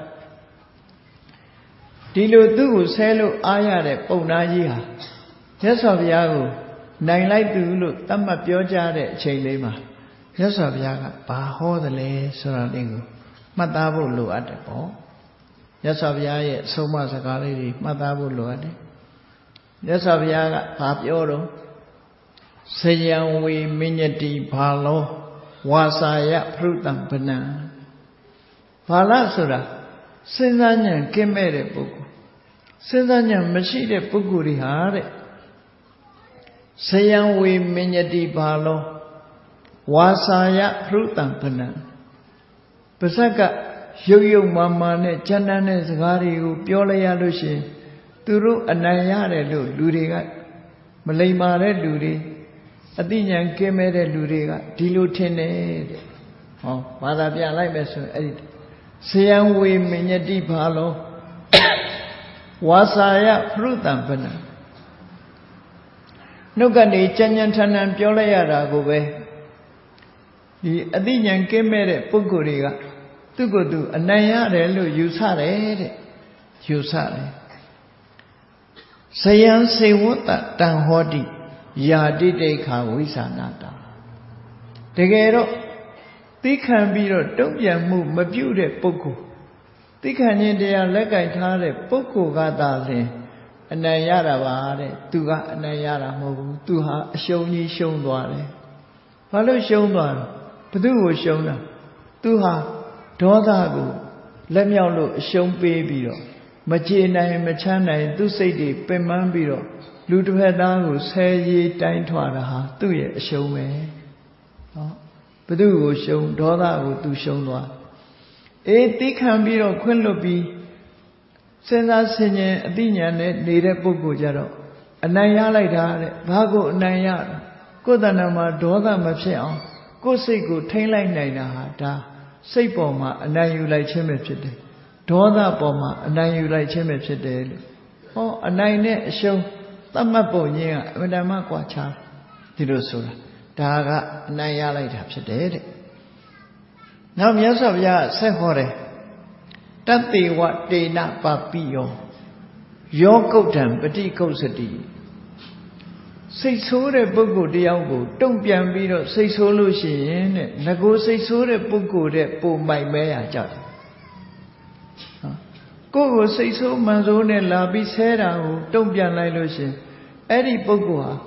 ဒီလိုသူ့ကိုဆဲလို့အားရတဲ့ပုံနာကြီးဟာမြတ်စွာဘုရားကိုနိုင်လိုက်သူလို့သတ်မှတ်ပြောကြားတဲ့အချိန်လေးမှာမြတ်စွာဘုရားကဘာဟောသလဲဆိုတာလေးကိုမှတ်သားဖို့လိုအပ်တယ်ပေါ့မြတ်စွာဘုရားရဲ့အဆုံးအမစကားလေးတွေမှတ်သားဖို့လိုအပ်တယ်မြတ်စွာဘုရားကဘာပြောတော့ဆယံဝေမညတိဘာလောဝါစာယဖရုတံပနံဘာလဆိုတာစဉ်းစားဉာဏ်ကင်းမဲ့တဲ့ပုဂ္ဂိုလ်စဉ်းစားဉာဏ်မရှိတဲ့ပုဂ္ဂိုလ်တွေဟာတဲ့ဆယံဝေမညတိဘာလောဝါစာယဖရုတံပနံပါဇက်ကရုပ်ရုပ်မာမာနဲ့ကျမ်းတမ်းတဲ့စကားတွေကိုပြောလိုက်ရလို့ရှိရင်သူတို့အနိုင်ရတယ်လို့လူတွေကမလိမ္မာတဲ့လူတွေအသိဉာဏ်ကင်းမဲ့တဲ့လူတွေကဒီလိုထင်တယ်တဲ့ဟောဘာသာပြန်လိုက်မယ်ဆိုရင်အဲ့ဒီဆယံဝေမညတိဘာလောဝါစာယဖရုတံပနံနှုတ်ကနေကြံ့ကြံ့ထန်ထန်ပြောလိုက်ရတာကိုပဲဒီအသိဉာဏ်ကင်းမဲ့တဲ့ပုဂ္ဂိုလ်တွေကသူ့ကိုယ်သူအနိုင်ရတယ်လို့ယူဆတယ်တဲ့ယူဆတယ်ဆယံစေဝတ္တတံဟောတိယာတိတိခာဝိသနာတာတကယ်တော့သိခံပြီးတော့တုံ့ပြန်မှုမပြုတဲ့ပုဂ္ဂိုလ်သိခံခြင်းတရားလက်ကင်ထားတဲ့ပုဂ္ဂိုလ်ကသာလျှင်အနိုင်ရတာပါတဲ့သူကအနိုင်ရတာမဟုတ်ဘူးသူဟာအရှုံးကြီးရှုံးသွားတယ်ဘာလို့ရှုံးသွားလဲဘသူ့ကိုရှုံးတာသူဟာဒေါသကိုလက်မြောက်လို့အရှုံးပေးပြီးတော့မကြေနိုင်မချမ်းနိုင်သူ့စိတ်တွေပင်ပန်းပြီးတော့လူတစ်ဖက်သားကိုဆဲရေးတိုင်းထွာတာဟာသူ့ရဲ့အရှုံးပဲဟောဘသူ့ကိုရှုံးဒေါသကိုသူရှုံးသွားအေးသိခံပြီးတော့ခွင့်လွတ်ပြီးစဉ်းစားဆင်ခြင်အသိဉာဏ်နဲ့နေတဲ့ပုဂ္ဂိုလ်ကြတော့အနိုင်ရလိုက်တာတဲ့ဘာကိုအနိုင်ရကိုယ်တဏ္ဍာမှာဒေါသမဖြစ်အောင်ကိုယ်စိတ်ကိုထိန်းလိုက်နိုင်တာဟာဒါစိတ်ပေါ်မှာအနိုင်ယူလိုက်ခြင်းပဲဖြစ်တယ်ဒေါသပေါ်မှာအနိုင်ယူလိုက်ခြင်းပဲဖြစ်တယ်လို့ဟောအနိုင်နဲ့အရှုံးသတ်မှတ်ပုံရင်းကအမှန်တမ်းကွာခြားဒီလိုဆိုတာဒါကအနိုင်ရလိုက်တာဖြစ်တယ်တဲ့နောက်မြတ်စွာဘုရားဆက်ဟောတယ်တတ္တေဝတေနပပိယောယောကုဋ္ဌံပฏิကုစ္စတိစိတ်ဆိုးတဲ့ပုဂ္ဂိုလ်တယောက်ကိုတုံ့ပြန်ပြီးတော့စိတ်ဆိုးလို့ရှိရင်တဲ့ငကိုစိတ်ဆိုးတဲ့ပုဂ္ဂိုလ်တဲ့ပုံမိုက်မဲရကြတယ်ကိုယ့်ကိုစိတ်ဆိုးမှန်ဆိုးနဲ့လာပြီးဆဲတာကိုတုံ့ပြန်လိုက်လို့ရှိရင်အဲ့ဒီပုဂ္ဂိုလ်ဟာ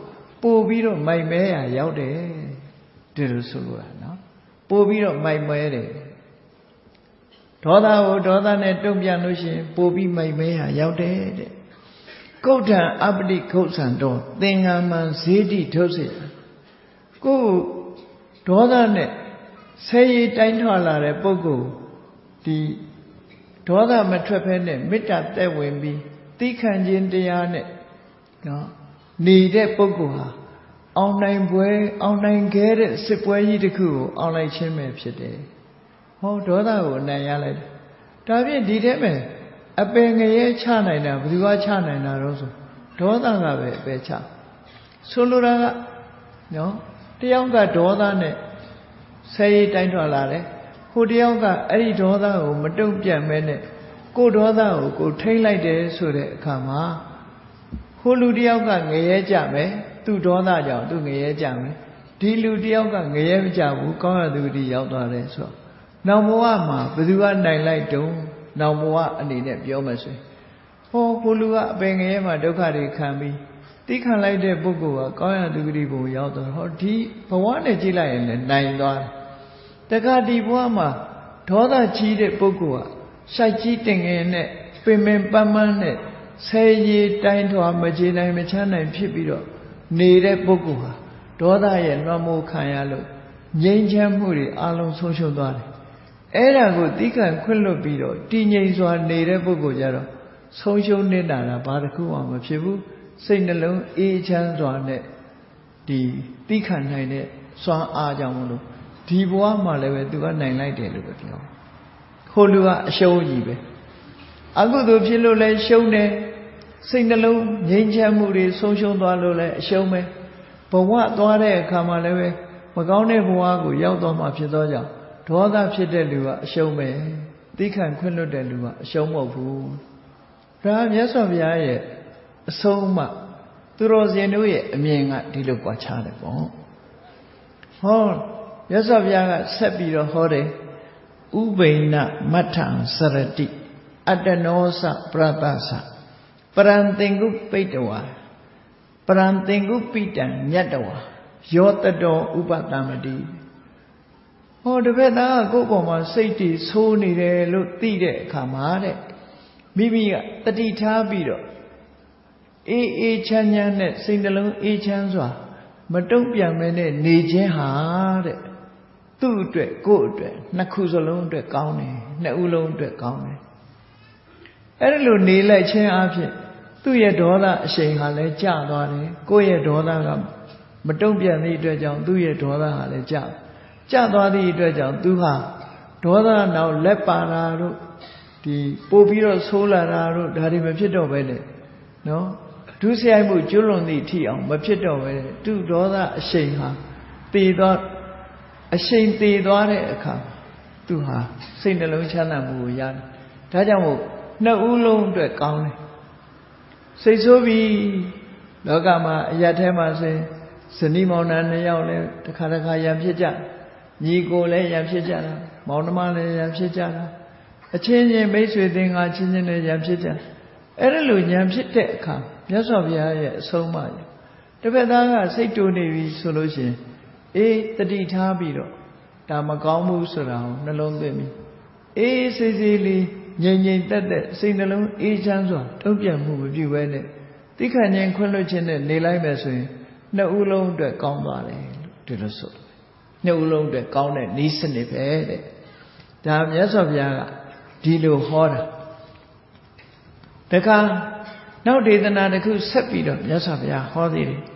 ပို့ပြီးတော့မိုက်မဲရရောက်တယ်ဒီလိုဆိုလို့ရနော်ပို့ပြီးတော့မိုက်မဲတယ်ဒေါသကိုဒေါသနဲ့တုံ့ပြန်လို့ရှိရင်ပို့ပြီးမိုက်မဲရရောက်တယ်တဲ့ကုဋ္ဌံအပ္ပတိခုတ်ဆံတော်သင်္ကမံဇေတိထုတ်စေကိုယ်ဒေါသနဲ့ဆဲရီတိုင်းထွာလာတဲ့ပုဂ္ဂိုလ်ဒီဒေါသမထွက်ဖဲနဲ့မေတ္တာသက်ဝင်ပြီးသိခံခြင်းတရားနဲ့နော်နေတဲ့ပုဂ္ဂိုလ်ဟာအောင်နိုင်ပွဲအောင်နိုင်ခဲ့တဲ့စစ်ပွဲကြီးတစ်ခုကိုအောင်လိုက်ခြင်းပဲဖြစ်တယ်ဟောဒေါသကိုအနိုင်ရလိုက်တယ်ဒါဖြင့်ဒီထဲမှာအပင်ငရဲချနိုင်တာဘယ်သူကချနိုင်တာတော့ဆိုဒေါသကပဲအပယ်ချဆိုလိုတာကနော်တယောက်ကဒေါသနဲ့ဆဲရီတိုင်းထွာလာတယ်ဟိုတယောက်ကအဲ့ဒီဒေါသကိုမတုံ့ပြန်မဲနဲ့ကိုယ်ဒေါသကိုကိုယ်ထိမ့်လိုက်တယ်ဆိုတဲ့အခါမှာဟိုလူတယောက်ကငရဲကြမယ်သူ့ဒေါသကြောင့်သူငရဲကြမယ်ဒီလူတယောက်ကငရဲမကြဘူးကောင်းရသူတည်းရောက်သွားတယ်ဆိုတော့နောင်ဘဝမှာဘယ်သူကနိုင်လိုက်တုံးနောင်ဘဝအနေနဲ့ပြောမယ်ဆိုရင်ဟောဟိုလူကအပင်ငရဲမှာဒုက္ခတွေခံပြီးသိခံလိုက်တဲ့ပုဂ္ဂိုလ်ကကောင်းရသူတည်းဘုံရောက်သွားဟောဒီဘဝနဲ့ကြည့်လိုက်ရင်လည်းနိုင်သွားတယ်တခါဒီဘဝမှာဒေါသကြီးတဲ့ပုဂ္ဂိုလ်ကစိုက်ကြီးတင်ငယ်နဲ့ပင်ပင်ပန်းပန်းနဲ့ဆဲရီတိုင်းထွာမကြေနိုင်မချမ်းနိုင်ဖြစ်ပြီးတော့နေတဲ့ပုဂ္ဂိုလ်ဟာဒေါသရဲ့လွှမ်းမိုးခံရလို့ငြိမ်းချမ်းမှုတွေအလုံးဆုံးရှုံးသွားတယ်အဲ့ဒါကိုသိခံခွင့်လွတ်ပြီးတော့တည်ငြိမ်စွာနေတဲ့ပုဂ္ဂိုလ်ကြတော့ဆုံးရှုံးနေတာကဘာတစ်ခုမှမဖြစ်ဘူးစိတ်နှလုံးအေးချမ်းစွာနဲ့ဒီသိခံနိုင်တဲ့စွမ်းအားကြောင့်မလို့ဒီဘဝမှာလည်းပဲသူကနိုင်လိုက်တယ်လို့ပဲပြောဟိုလူကအရှုံးကြီးပဲအကုသိုလ်ဖြစ်လို့လည်းရှုံးတယ်စိတ်နှလုံးငြိမ်းချမ်းမှုတွေဆုံးရှုံးသွားလို့လည်းအရှုံးပဲဘဝသွားတဲ့အခါမှာလည်းပဲမကောင်းတဲ့ဘဝကိုရောက်သွားမှဖြစ်သောကြောင့်ဒေါသဖြစ်တဲ့လူကအရှုံးပဲသိခံခွင့်လွတ်တဲ့လူကအရှုံးမဟုတ်ဘူးဒါမြတ်စွာဘုရားရဲ့အဆုံးအမသူတော်စင်တို့ရဲ့အမြင်ကဒီလိုကွာခြားတယ်ပေါ့ဟောမြတ်စွာဘုရားကဆက်ပြီးတော့ဟောတယ်ဥပိန္နမထံစရတိအတ္တနောစပရတ္တသပရံသင်္ကုပိတဝါပရံသင်္ကုပိတံမြတ်တဝါယောတတောဥပတမတိဟောတပည့်သားကကိုယ့်ပေါ်မှာစိတ်တည်ဆိုးနေတယ်လို့သိတဲ့အခါမှာတဲ့မိမိကတတိထားပြီးတော့အေးအေးချမ်းချမ်းနဲ့စိတ်နှလုံးအေးချမ်းစွာမတုံ့ပြန်မဲနဲ့နေခြင်းဟာတဲ့သူ့အတွက်ကိုယ့်အတွက်နှစ်ခုစလုံးအတွက်ကောင်းတယ်နှစ်ဦးလုံးအတွက်ကောင်းတယ်အဲ့ဒါလိုနေလိုက်ခြင်းအဖြစ်သူ့ရဲ့ဒေါသအရှိန်ဟာလည်းကျသွားတယ်ကိုယ့်ရဲ့ဒေါသကမတုံ့ပြန်သည့်အတွက်ကြောင့်သူ့ရဲ့ဒေါသဟာလည်းကျကျသွားသည့်အတွက်ကြောင့်သူဟာဒေါသနောက်လက်ပါတာတို့ဒီပို့ပြီးတော့ဆိုးလာတာတို့ဒါတွေမဖြစ်တော့ပဲနဲ့နော်ဒုစရိုက်မှုကျွလွန်သည့်ထိအောင်မဖြစ်တော့ပဲသူ့ဒေါသအရှိန်ဟာတည်သွားအရှိန်တည်သွားတဲ့အခါသူဟာစိတ်နှလုံးချမ်းသာမှုကိုရတယ်ဒါကြောင့်မို့နှစ်ဦးလုံးအတွက်ကောင်းတယ်စိတ်ဆိုးပြီးလောကမှာအရာထဲမှာဆိုရင်ဇနီးမောင်နှံနှစ်ယောက်လည်းတစ်ခါတစ်ခါရံဖြစ်ကြညီကိုလည်းရံဖြစ်ကြတာမောင်နှမလည်းရံဖြစ်ကြတာအချင်းချင်းမိတ်ဆွေသင်္ကာချင်းချင်းလည်းရံဖြစ်ကြအဲ့ဒါလိုရံဖြစ်တဲ့အခါမြတ်စွာဘုရားရဲ့အဆုံးအမတစ်ဖက်သားကစိတ်တူနေပြီဆိုလို့ရှိရင်အေးတတိထားပြီးတော့ဒါမကောင်းဘူးဆိုတာကိုနှလုံးသွင်းပြီးအေးစိတ်စိတ်လေးငြိမ်ငြိမ်သက်သက်စိတ်နှလုံးအေးချမ်းစွာတုံ့ပြန်မှုမပြုဘဲနဲ့သိခံခြင်းခွင့်လွှတ်ခြင်းနဲ့နေလိုက်မယ်ဆိုရင်နှစ်ဦးလုံးအတွက်ကောင်းသွားတယ်လို့ဒီလိုဆိုနှစ်ဦးလုံးအတွက်ကောင်းတဲ့နည်းစနစ်ပဲတဲ့ဒါမြတ်စွာဘုရားကဒီလိုဟောတာတခါနောက်ဒေသနာတစ်ခုဆက်ပြီးတော့မြတ်စွာဘုရားဟောသေးတယ်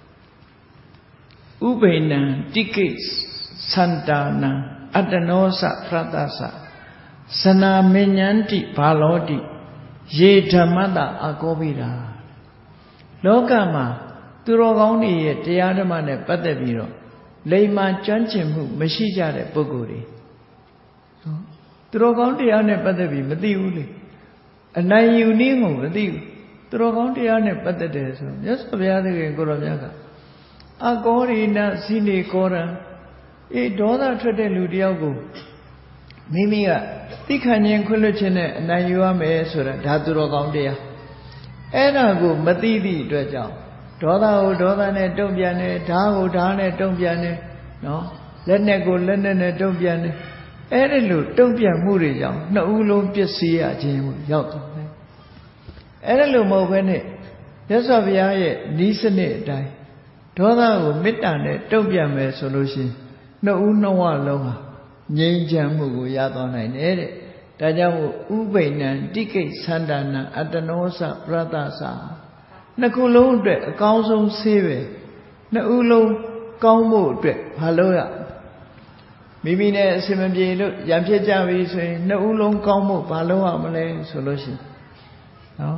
ဥပိန္နံတိကိသန္တာနံအတ္တနောစပရတ္တသဇနာမဉ္ဉန္တိဘာလောတိယေဓမ္မတအကောပိတာလောကမှာသူတော်ကောင်းတွေရဲ့တရားဓမ္မနဲ့ပတ်သက်ပြီးတော့လိမ္မာကျွမ်းကျင်မှုမရှိကြတဲ့ပုဂ္ဂိုလ်တွေသူတော်ကောင်းတရားနဲ့ပတ်သက်ပြီးမသိဘူးလေအနိုင်ယူနည်းကိုမသိဘူးသူတော်ကောင်းတရားနဲ့ပတ်သက်တယ်ဆိုမြတ်စွာဘုရားသခင်ကိုရောမြတ်ကအကောရိဏဇိနေကောရံအေးဒေါသထွက်တဲ့လူတယောက်ကိုမိမိကသိခံခြင်းခွင့်လွှတ်ခြင်းနဲ့အနိုင်ယူရမယ်ဆိုတာဒါသူတော်ကောင်းတရားအဲ့ဒါကိုမသိသည့်အတွက်ကြောင့်ဒဒေါသကိုဒေါသနဲ့တုံ့ပြန်တယ်ဓာတ်ကိုဓာတ်နဲ့တုံ့ပြန်တယ်နော်လက်နဲ့ကိုလက်နဲ့နဲ့တုံ့ပြန်တယ်အဲ့ဒီလိုတုံ့ပြန်မှုတွေကြောင့်နှစ်ဦးလုံးပျက်စီးရခြင်းကိုရောက်သွားတယ်အဲ့ဒီလိုမဟုတ်ဘဲနဲ့မြတ်စွာဘုရားရဲ့ဤစနစ်အတိုင်းဒေါသကိုမေတ္တာနဲ့တုံ့ပြန်မယ်ဆိုလို့ရှိရင်နှစ်ဦးနှစ်ဝလုံးဟာငြိမ်းချမ်းမှုကိုရသွားနိုင်တယ်တဲ့ဒါကြောင့်ဥပိ္ပဏံတိကိစ္ဆန္ဒနာအတ္တနောစပရတ္တသနှစ်ခုလုံးအတွက်အကောင်းဆုံးဆေးပဲနှစ်ဦးလုံးကောင်းဖို့အတွက်ဘာလို့ရမိမိနဲ့အစင်မပြေလို့ရံဖြစ်ကြပြီဆိုရင်နှစ်ဦးလုံးကောင်းဖို့ဘာလို့ရမလဲဆိုလို့ရှိရင်နော်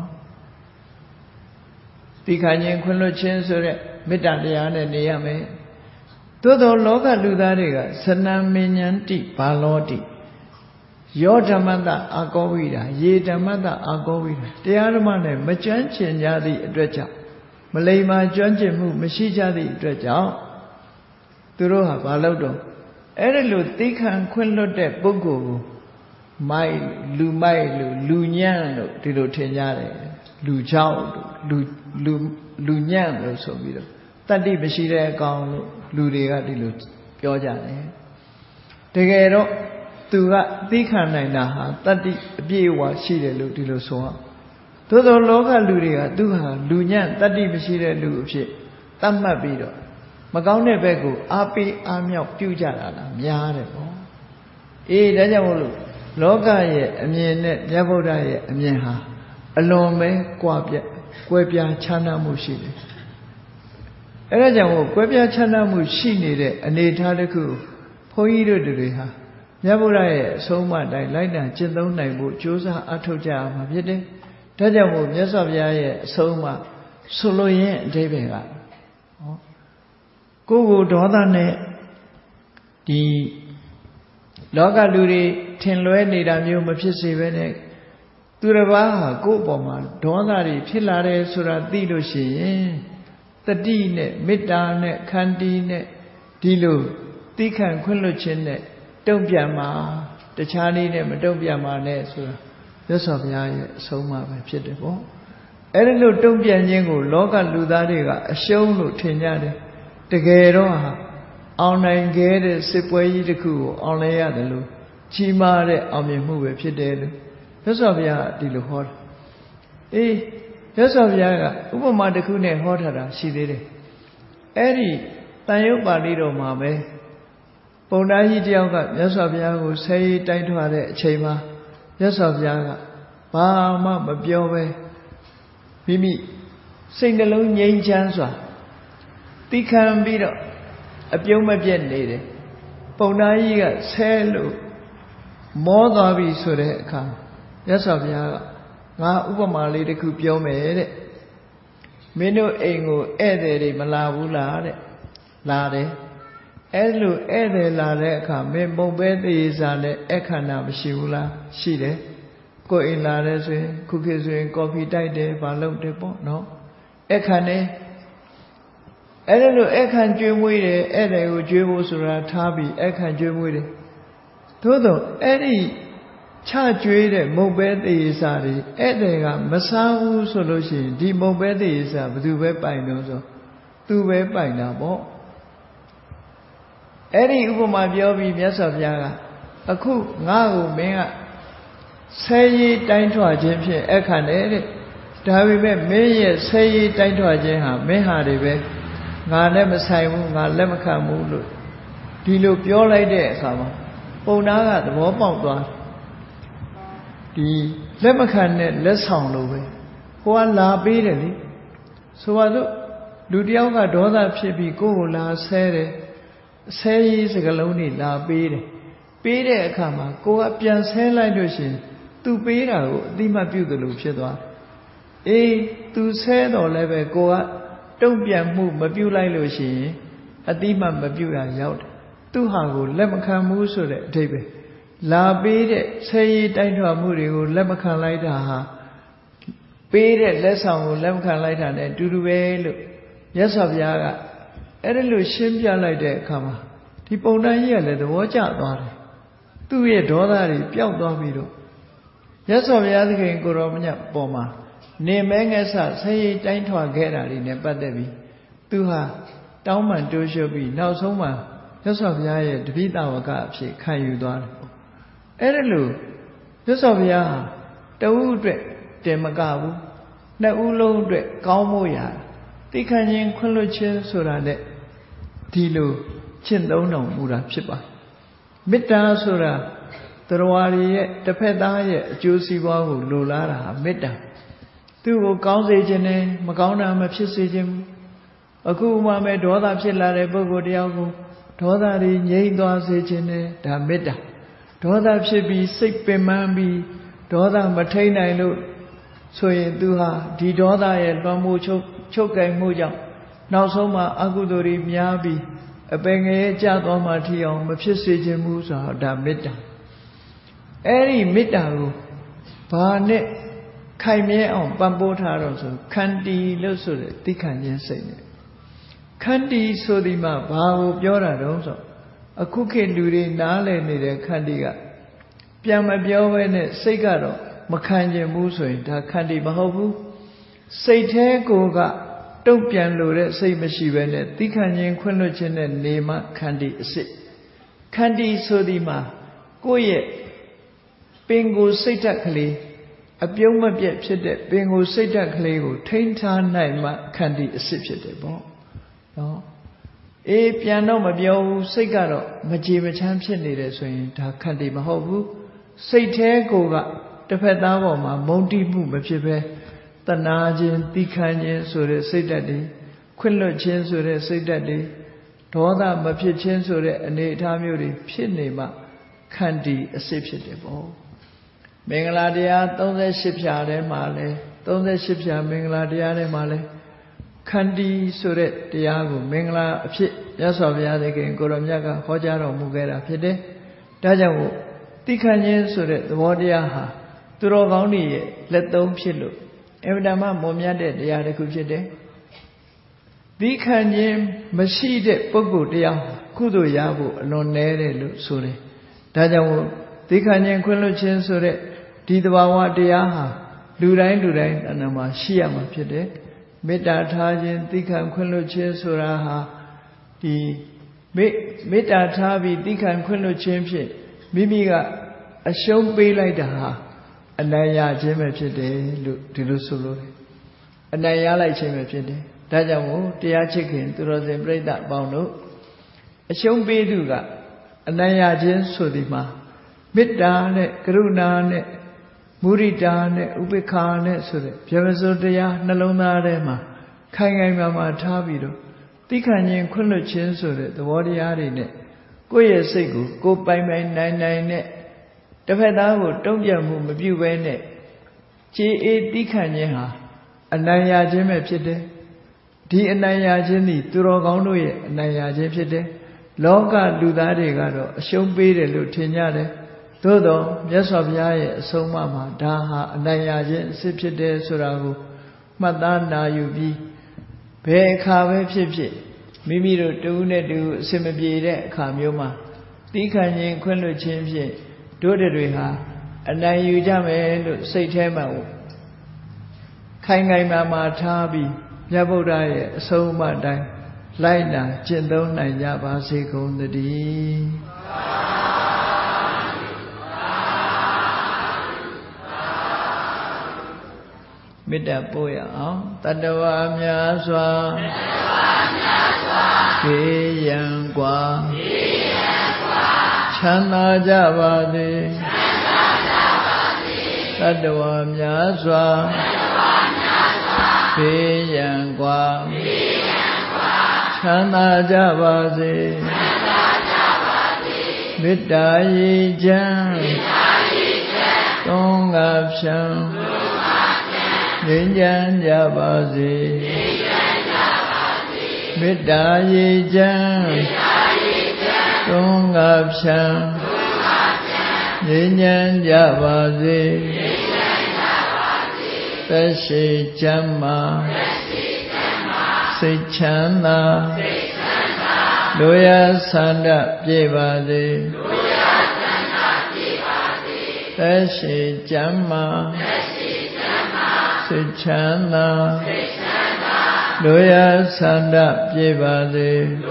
တိခါခြင်းခွင့်လွှတ်ခြင်းဆိုတဲ့မေတ္တာတရားနဲ့နေရမယ်သို့သောလောကလူသားတွေကသနံမဉ္ဇဉ်တိဘာလောတိယောဓမ္မတအာကောဝိတာယေဓမ္မတအာကောဝိတာတရားဓမ္မနဲ့မကျွမ်းကျင်ကြသည့်အတွက်ကြောင့်မလိမ္မာကျွမ်းကျင်မှုမရှိကြသည့်အတွက်ကြောင့်သူတို့ဟာဘာလို့တော့အဲ့ဒါလို့သိခံခွင့်လွတ်တဲ့ပုဂ္ဂိုလ်ကိုမိုက်လူမိုက်လို့လူညံ့လို့ဒီလိုထင်ကြတယ်လူချောက်လို့လူလူလူညံ့လို့ဆိုပြီးတော့တတ္တိမရှိတဲ့အကောင်လို့လူတွေကဒီလိုပြောကြတယ်တကယ်တော့သူကသိခံနိုင်တာဟာတတ္တိအပြည့်အဝရှိတယ်လို့ဒီလိုဆိုအောင်သို့သောလောကလူတွေကသူဟာလူညံ့တတ္တိမရှိတဲ့လူအဖြစ်သတ်မှတ်ပြီးတော့မကောင်းတဲ့ဘက်ကိုအားပေးအားမြောက်ပြုကြတာလားများတယ်ပေါ့အေးဒါကြောင့်မို့လို့လောကရဲ့အမြင်နဲ့မြတ်ဗုဒ္ဓရဲ့အမြင်ဟာအလွန်ပဲကွာပြက်ကွဲပြားခြားနားမှုရှိတယ်အဲဒါကြောင့်မို့ကွဲပြားခြားနားမှုရှိနေတဲ့အနေအထားတစ်ခုဘုန်းကြီးတို့တွေဟာမြတ်ဗုဒ္ဓရဲ့အဆုံးအမတိုင်းလိုက်နာကျင့်သုံးနိုင်ဖို့ကြိုးစားအထောက်ကြရမှာဖြစ်တယ်ဒါကြောင့်မို့မြတ်စွာဘုရားရဲ့အဆုံးအမဆိုလိုရင်းအဓိပ္ပာယ်ကဟောကိုယ်ကိုဒေါသနဲ့ဒီလောကလူတွေထင်လွဲနေတာမျိုးမဖြစ်စေဘဲနဲ့သူတစ်ပါးဟာကိုယ့်အပေါ်မှာဒေါသတွေဖြစ်လာတယ်ဆိုတာသိလို့ရှိရင်တတိနဲ့မေတ္တာနဲ့ခန္တီနဲ့ဒီလိုသိခံခွင့်လွှတ်ခြင်းနဲ့တုံ့ပြန်မှာတခြားနည်းနဲ့မတုံ့ပြန်ပါနဲ့ဆိုတာမြတ်စွာဘုရားရဲ့အဆုံးအမပဲဖြစ်တယ်ပေါ့အဲ့ဒီလိုတုံ့ပြန်ခြင်းကိုလောကလူသားတွေကအရှုံးလို့ထင်ကြတယ်တကယ်တော့ဟာအောင်နိုင်ခဲ့တဲ့စစ်ပွဲကြီးတစ်ခုကိုအောင်လဲရတယ်လို့ကြီးမားတဲ့အောင်မြင်မှုပဲဖြစ်တယ်လို့မြတ်စွာဘုရားဒီလိုဟောတယ်အေးမြတ်စွာဘုရားကဥပမာတစ်ခုနဲ့ဟောထားတာရှိသေးတယ်အဲ့ဒီတန်ရုပ်ပါဠိတော်မှာပဲပုံသားကြီးတယောက်ကမြတ်စွာဘုရားကိုဆဲရေးတိုင်းထွားတဲ့အချိန်မှာမြတ်စွာဘုရားကဘာမှမပြောပဲမိမိစိတ်နှလုံးငြိမ်းချမ်းစွာသိခံပြီးတော့အပြုံးမပြတ်နေတယ်ပုံသားကြီးကဆဲလို့မောသွားပြီဆိုတဲ့အခါမြတ်စွာဘုရားကငါဥပမာလေးတစ်ခုပြောမယ်တဲ့မင်းတို့အိမ်ကိုဧည့်သည်တွေမလာဘူးလားတဲ့လာတယ်အဲ့လိုဧည့်သည်လာတဲ့အခါမင်းမုံပဲသေးစားနဲ့အခန္ဓာမရှိဘူးလားရှိတယ်ကိုယ်အိမ်လာတယ်ဆိုရင်ခုခေတ်ဆိုရင်ကော်ဖီတိုက်တယ်ဘာလုပ်တယ်ပေါ့နော်အခန္ဓာအဲ့ဒါလို့အခန့်ကျွေးမွေးတယ်ဧည့်သည်ကိုကျွေးဖို့ဆိုတာထားပြီးအခန့်ကျွေးမွေးတယ်သို့တော့အဲ့ဒီချကျွေးတဲ့မုံပဲသေးစားတွေဧည့်သည်ကမစားဘူးဆိုလို့ရှိရင်ဒီမုံပဲသေးစားဘယ်သူပဲပိုင်လို့ဆိုသူပဲပိုင်တာပေါ့အဲ့ဒီဥပမာပြောပြီးမြတ်စွာဘုရားကအခုငါ့ကိုမင်းကဆဲရေးတိုင်းထွာခြင်းဖြင့်အခန့်တယ်တဲ့ဒါပေမဲ့မင်းရဲ့ဆဲရေးတိုင်းထွာခြင်းဟာမင်းဟာတွေပဲငါလည်းမဆိုင်ဘူးငါလက်မခံဘူးလို့ဒီလိုပြောလိုက်တဲ့အခါမှာပုံသားကသဘောပေါက်သွားဒီလက်မခံနဲ့လက်ဆောင်လို့ပဲဟိုကလာပေးတယ်လေဆိုပါစို့လူတယောက်ကဒေါသဖြစ်ပြီးကိုယ့်ကိုလာဆဲတယ်ဆဲရေးစကလုံးတွေလာပေးတယ်ပေးတဲ့အခါမှာကိုကပြန်ဆဲလိုက်လို့ရှိရင်သူပေးတာကိုအတိမတ်ပြုသလိုဖြစ်သွားအေးသူဆဲတော်လည်းပဲကိုကတုံ့ပြန်မှုမပြုလိုက်လို့ရှိရင်အတိမတ်မပြုတာရောက်တယ်သူဟာကိုလက်မခံဘူးဆိုတဲ့အဓိပ္ပာယ်လာပေးတဲ့ဆဲရေးတိုင်းထွာမှုတွေကိုလက်မခံလိုက်တာဟာပေးတဲ့လက်ဆောင်ကိုလက်မခံလိုက်တာနဲ့အတူတူပဲလို့မြတ်စွာဘုရားကအဲ့ဒါလို့ရှင်းပြလိုက်တဲ့အခါမှာဒီပုံတန်းကြီးကလည်းသဘောကျသွားတယ်သူ့ရဲ့ဒေါသတွေပျောက်သွားပြီးတော့မြတ်စွာဘုရားသခင်ကိုရောမြတ်ပေါ်မှာနေမဲငယ်ဆဆေးတိုင်းထွာခဲ့တာတွေနဲ့ပတ်သက်ပြီးသူဟာတောင်းပန်တိုးလျှော့ပြီးနောက်ဆုံးမှာမြတ်စွာဘုရားရဲ့တပိဿဝကအဖြစ်ခံယူသွားတယ်အဲ့ဒါလို့မြတ်စွာဘုရားဟာတဦးအတွက်တင်မကဘူးနှစ်ဦးလုံးအတွက်ကောင်းဖို့ရသိခံခြင်းခွင့်လွှတ်ခြင်းဆိုတာနဲ့ဒီလိုကျင့်သုံးတော်မူတာဖြစ်ပါမေတ္တာဆိုတာတရားရည်ရဲ့တစ်ဖက်သားရဲ့အကျိုးစီးပွားကိုလိုလားတာဟာမေတ္တာသူ့ကိုကောင်းစေခြင်းနဲ့မကောင်းတာမဖြစ်စေခြင်းဘူးအခုမှမဲ့ဒေါသဖြစ်လာတဲ့ပုဂ္ဂိုလ်တယောက်ကိုဒေါသတွေငြိမ့်သွားစေခြင်းနဲ့ဒါမေတ္တာဒေါသဖြစ်ပြီးစိတ်ပင်ပန်းပြီးဒေါသမထိန်နိုင်လို့ဆိုရင်သူဟာဒီဒေါသရဲ့လွှမ်းမိုးချုပ်ချုပ်ကင်မှုကြောင့်နောက်ဆုံးမှာအကုသိုလ်တွေများပြီးအပင်ငယ်ကျသွားမှထီအောင်မဖြစ်စေခြင်းဘူးဆိုတော့ဒါမေတ္တာအဲ့ဒီမေတ္တာကိုဘာနဲ့ခိုင်မြဲအောင်ပံ့ပိုးထားတော့ဆိုခန္တီလို့ဆိုတဲ့သိခံခြင်းစိတ်နဲ့ခန္တီဆိုဒီမှာဘာကိုပြောတာတော့ဆိုအခုခေတ်လူတွေနားလည်နေတဲ့ခန္တီကပြန်မပြောဘဲနဲ့စိတ်ကတော့မခံကျင်ဘူးဆိုရင်ဒါခန္တီမဟုတ်ဘူးစိတ်แท้ကိုကတုံ့ပြန်လို့တဲ့စိတ်မရှိဘဲနဲ့သိခံခြင်းခွင့်လွှတ်ခြင်းနဲ့နေမှခန္တီအစစ်ခန္တီဆိုဒီမှာကိုယ့်ရဲ့ပင်ကိုယ်စိတ်ဓာတ်ကလေးအပြုံးမပြတ်ဖြစ်တဲ့ပင်ကိုယ်စိတ်ဓာတ်ကလေးကိုထိန်းထားနိုင်မှခန္တီအစစ်ဖြစ်တယ်ပေါ့နော်အေးပြန်တော့မပြောဘူးစိတ်ကတော့မကြေမချမ်းဖြစ်နေတယ်ဆိုရင်ဒါခန္တီမဟုတ်ဘူးစိတ်แท้ကိုကတစ်ဖက်သားပေါ်မှာမုန်းတိမှုမဖြစ်ပဲတနာခြင်းတိခံခြင်းဆိုတဲ့စိတ်ဓာတ်တွေခွင့်လွှတ်ခြင်းဆိုတဲ့စိတ်ဓာတ်တွေဒေါသမဖြစ်ခြင်းဆိုတဲ့အနေအထားမျိုးတွေဖြစ်နေမှခန္တီအစစ်ဖြစ်တယ်ပေါ့မင်္ဂလာတရားသုံးရှစ်ဖြာထဲမှာလဲသုံးရှစ်ဖြာမင်္ဂလာတရားထဲမှာလဲခန္တီဆိုတဲ့တရားကိုမင်္ဂလာအဖြစ်မြတ်စွာဘုရားသခင်ကိုရောမြတ်ကဟောကြားတော်မူခဲ့တာဖြစ်တယ်ဒါကြောင့်သိခံခြင်းဆိုတဲ့သဘောတရားဟာသူတော်ကောင်းတွေရဲ့လက်သုံးဖြစ်လို့အမှန်တမ်းမွန်မြတ်တဲ့တရားတစ်ခုဖြစ်တယ်သိခံခြင်းမရှိတဲ့ပုဂ္ဂိုလ်တရားကုသိုလ်ရဖို့အလွန်နည်းတယ်လို့ဆိုတယ်ဒါကြောင့်သိခံခြင်းခွင့်လွှတ်ခြင်းဆိုတဲ့ဒီသဘာဝတရားဟာလူတိုင်းလူတိုင်းတဏ္ဍာမှာရှိရမှာဖြစ်တယ်မေတ္တာထားခြင်းသိခံခွင့်လွှတ်ခြင်းဆိုတာဟာဒီမေတ္တာထားပြီးသိခံခွင့်လွှတ်ခြင်းဖြင့်မိမိကအရှုံးပေးလိုက်တာဟာအနိုင်ရခြင်းပဲဖြစ်တယ်လို့ဒီလိုဆိုလို့အနိုင်ရလိုက်ခြင်းပဲဖြစ်တယ်ဒါကြောင့်မို့တရားချစ်ခင်သူတော်စင်ပြိဿအပေါင်းတို့အရှုံးပေးသူကအနိုင်ရခြင်းဆိုဒီမှာမေတ္တာနဲ့ကရုဏာနဲ့မုရိတာနဲ့ဥပေက္ခာနဲ့ဆိုတဲ့ဗျမစိုးတရားနှလုံးသားထဲမှာခိုင်ခိုင်မာမာထားပြီးတော့သိခံခြင်းခွင့်လွှတ်ခြင်းဆိုတဲ့သဘောတရားတွေနဲ့ကိုယ့်ရဲ့စိတ်ကိုကိုယ်ပိုင်ပိုင်နိုင်နိုင်နဲ့တစ်ဖက်သားကိုတုံ့ပြန်မှုမပြုဘဲနဲ့ကြည်အေးသိခံခြင်းဟာအနိုင်ရခြင်းပဲဖြစ်တယ်ဒီအနိုင်ရခြင်းသည်သူတော်ကောင်းတို့ရဲ့အနိုင်ရခြင်းဖြစ်တယ်လောကလူသားတွေကတော့အရှုံးပေးတယ်လို့ထင်ကြတယ်သို့တော့မြတ်စွာဘုရားရဲ့အဆုံးအမမှာဒါဟာအနိုင်ရခြင်းအစစ်ဖြစ်တယ်ဆိုတာကိုမှတ်သားနာယူပြီးဘယ်အခါပဲဖြစ်ဖြစ်မိမိတို့တဦးနဲ့တဦးအစင်မပြေတဲ့အခါမျိုးမှာသိခံခြင်းခွင့်လွှတ်ခြင်းဖြင့်တို့တွေဟာအနိုင်ယူကြမယ်လို့စိတ်ထဲမှာခိုင်ခိုင်မာမာထားပြီးမြတ်ဗုဒ္ဓရဲ့အဆုံးအမတိုင်းလိုက်နာကျင့်သုံးနိုင်ကြပါစေကုန်သတည်းမေတ္တာပို့ရအောင်တတ္တဝါများစွာခေယံကွာချမ်းသာကြပါစေတတ္တဝါများစွာခေယံကွာချမ်းသာကြပါစေမေတ္တာရေချမ်းသုံးငါဖြံငြိမ်းချမ်းကြပါစေမေတ္တာရေချမ်းသုံးငါဖြံငြိမ်းချမ်းကြပါစေသက်ရှိချမ်းသာစိတ်ချမ်းသာလူရဆန္ဒပြေပါစေသက်ရှိချမ်းသာစိတ်ချမ်းသာလိုရာဆန္ဒပြေပါစေ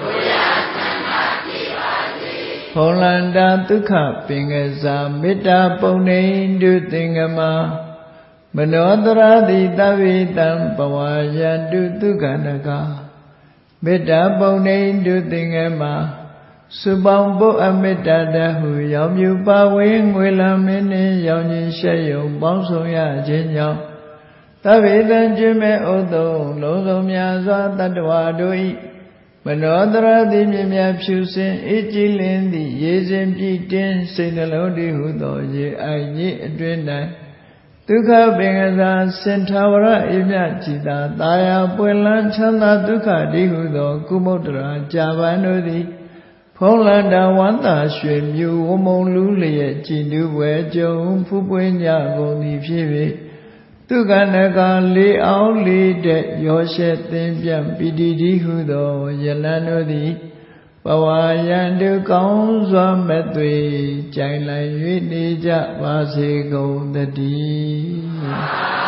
ဖုံးလန္တာဒုက္ခပင်ကစားမေတ္တာပုံနေတုသင်္ကမမနောတရာတိတဝိတံဘဝယတုဒုက္ခနကမေတ္တာပုံနေတုသင်္ကမစုပေါင်းပုအမေတ္တာတဟုရောင်မြူပါဝေငွေလမင်းနှင့်ရောင်ခြင်းရှက်ယုံပေါင်းဆောင်ရခြင်းကြောင့်သဗ္ဗေတံကျွမေဩတုံလုံးစုံများစွာတတ္တဝါတို့၏မနောတရာတိမြင်မြဖြူစင်အေးကြည်လင်းသည့်ရေစဉ်ပြည့်တင်းစိတ်နှလုံးတည်ဟုသောရေအိုင်ကြီးအတွင်၌ဒုက္ခပင်ကစားစင်ထာဝရအေးမြကြည်သာတာယာပွင့်လန်းချမ်းသာဒုက္ခတည်ဟုသောကုမုဒ္ဒရာကြာပန်တို့သည်ဖုံးလန္တာဝန္တာရွှေမြူဝမုံလူလျက်ကြည်နူးပွဲကြုံဖူးပွင့်ကြကုန်သည်ဖြစ်၍ဒုက္ခနကလေးအောင်လေးတဲ့ရောရှက်သင်ပြပီတိတိဟုသောယလန်တို့သည်ဘဝယံတုကောင်းစွာမဲ့သွေကြိုင်လိုက်၍နေကြပါစေကုန်သတည်း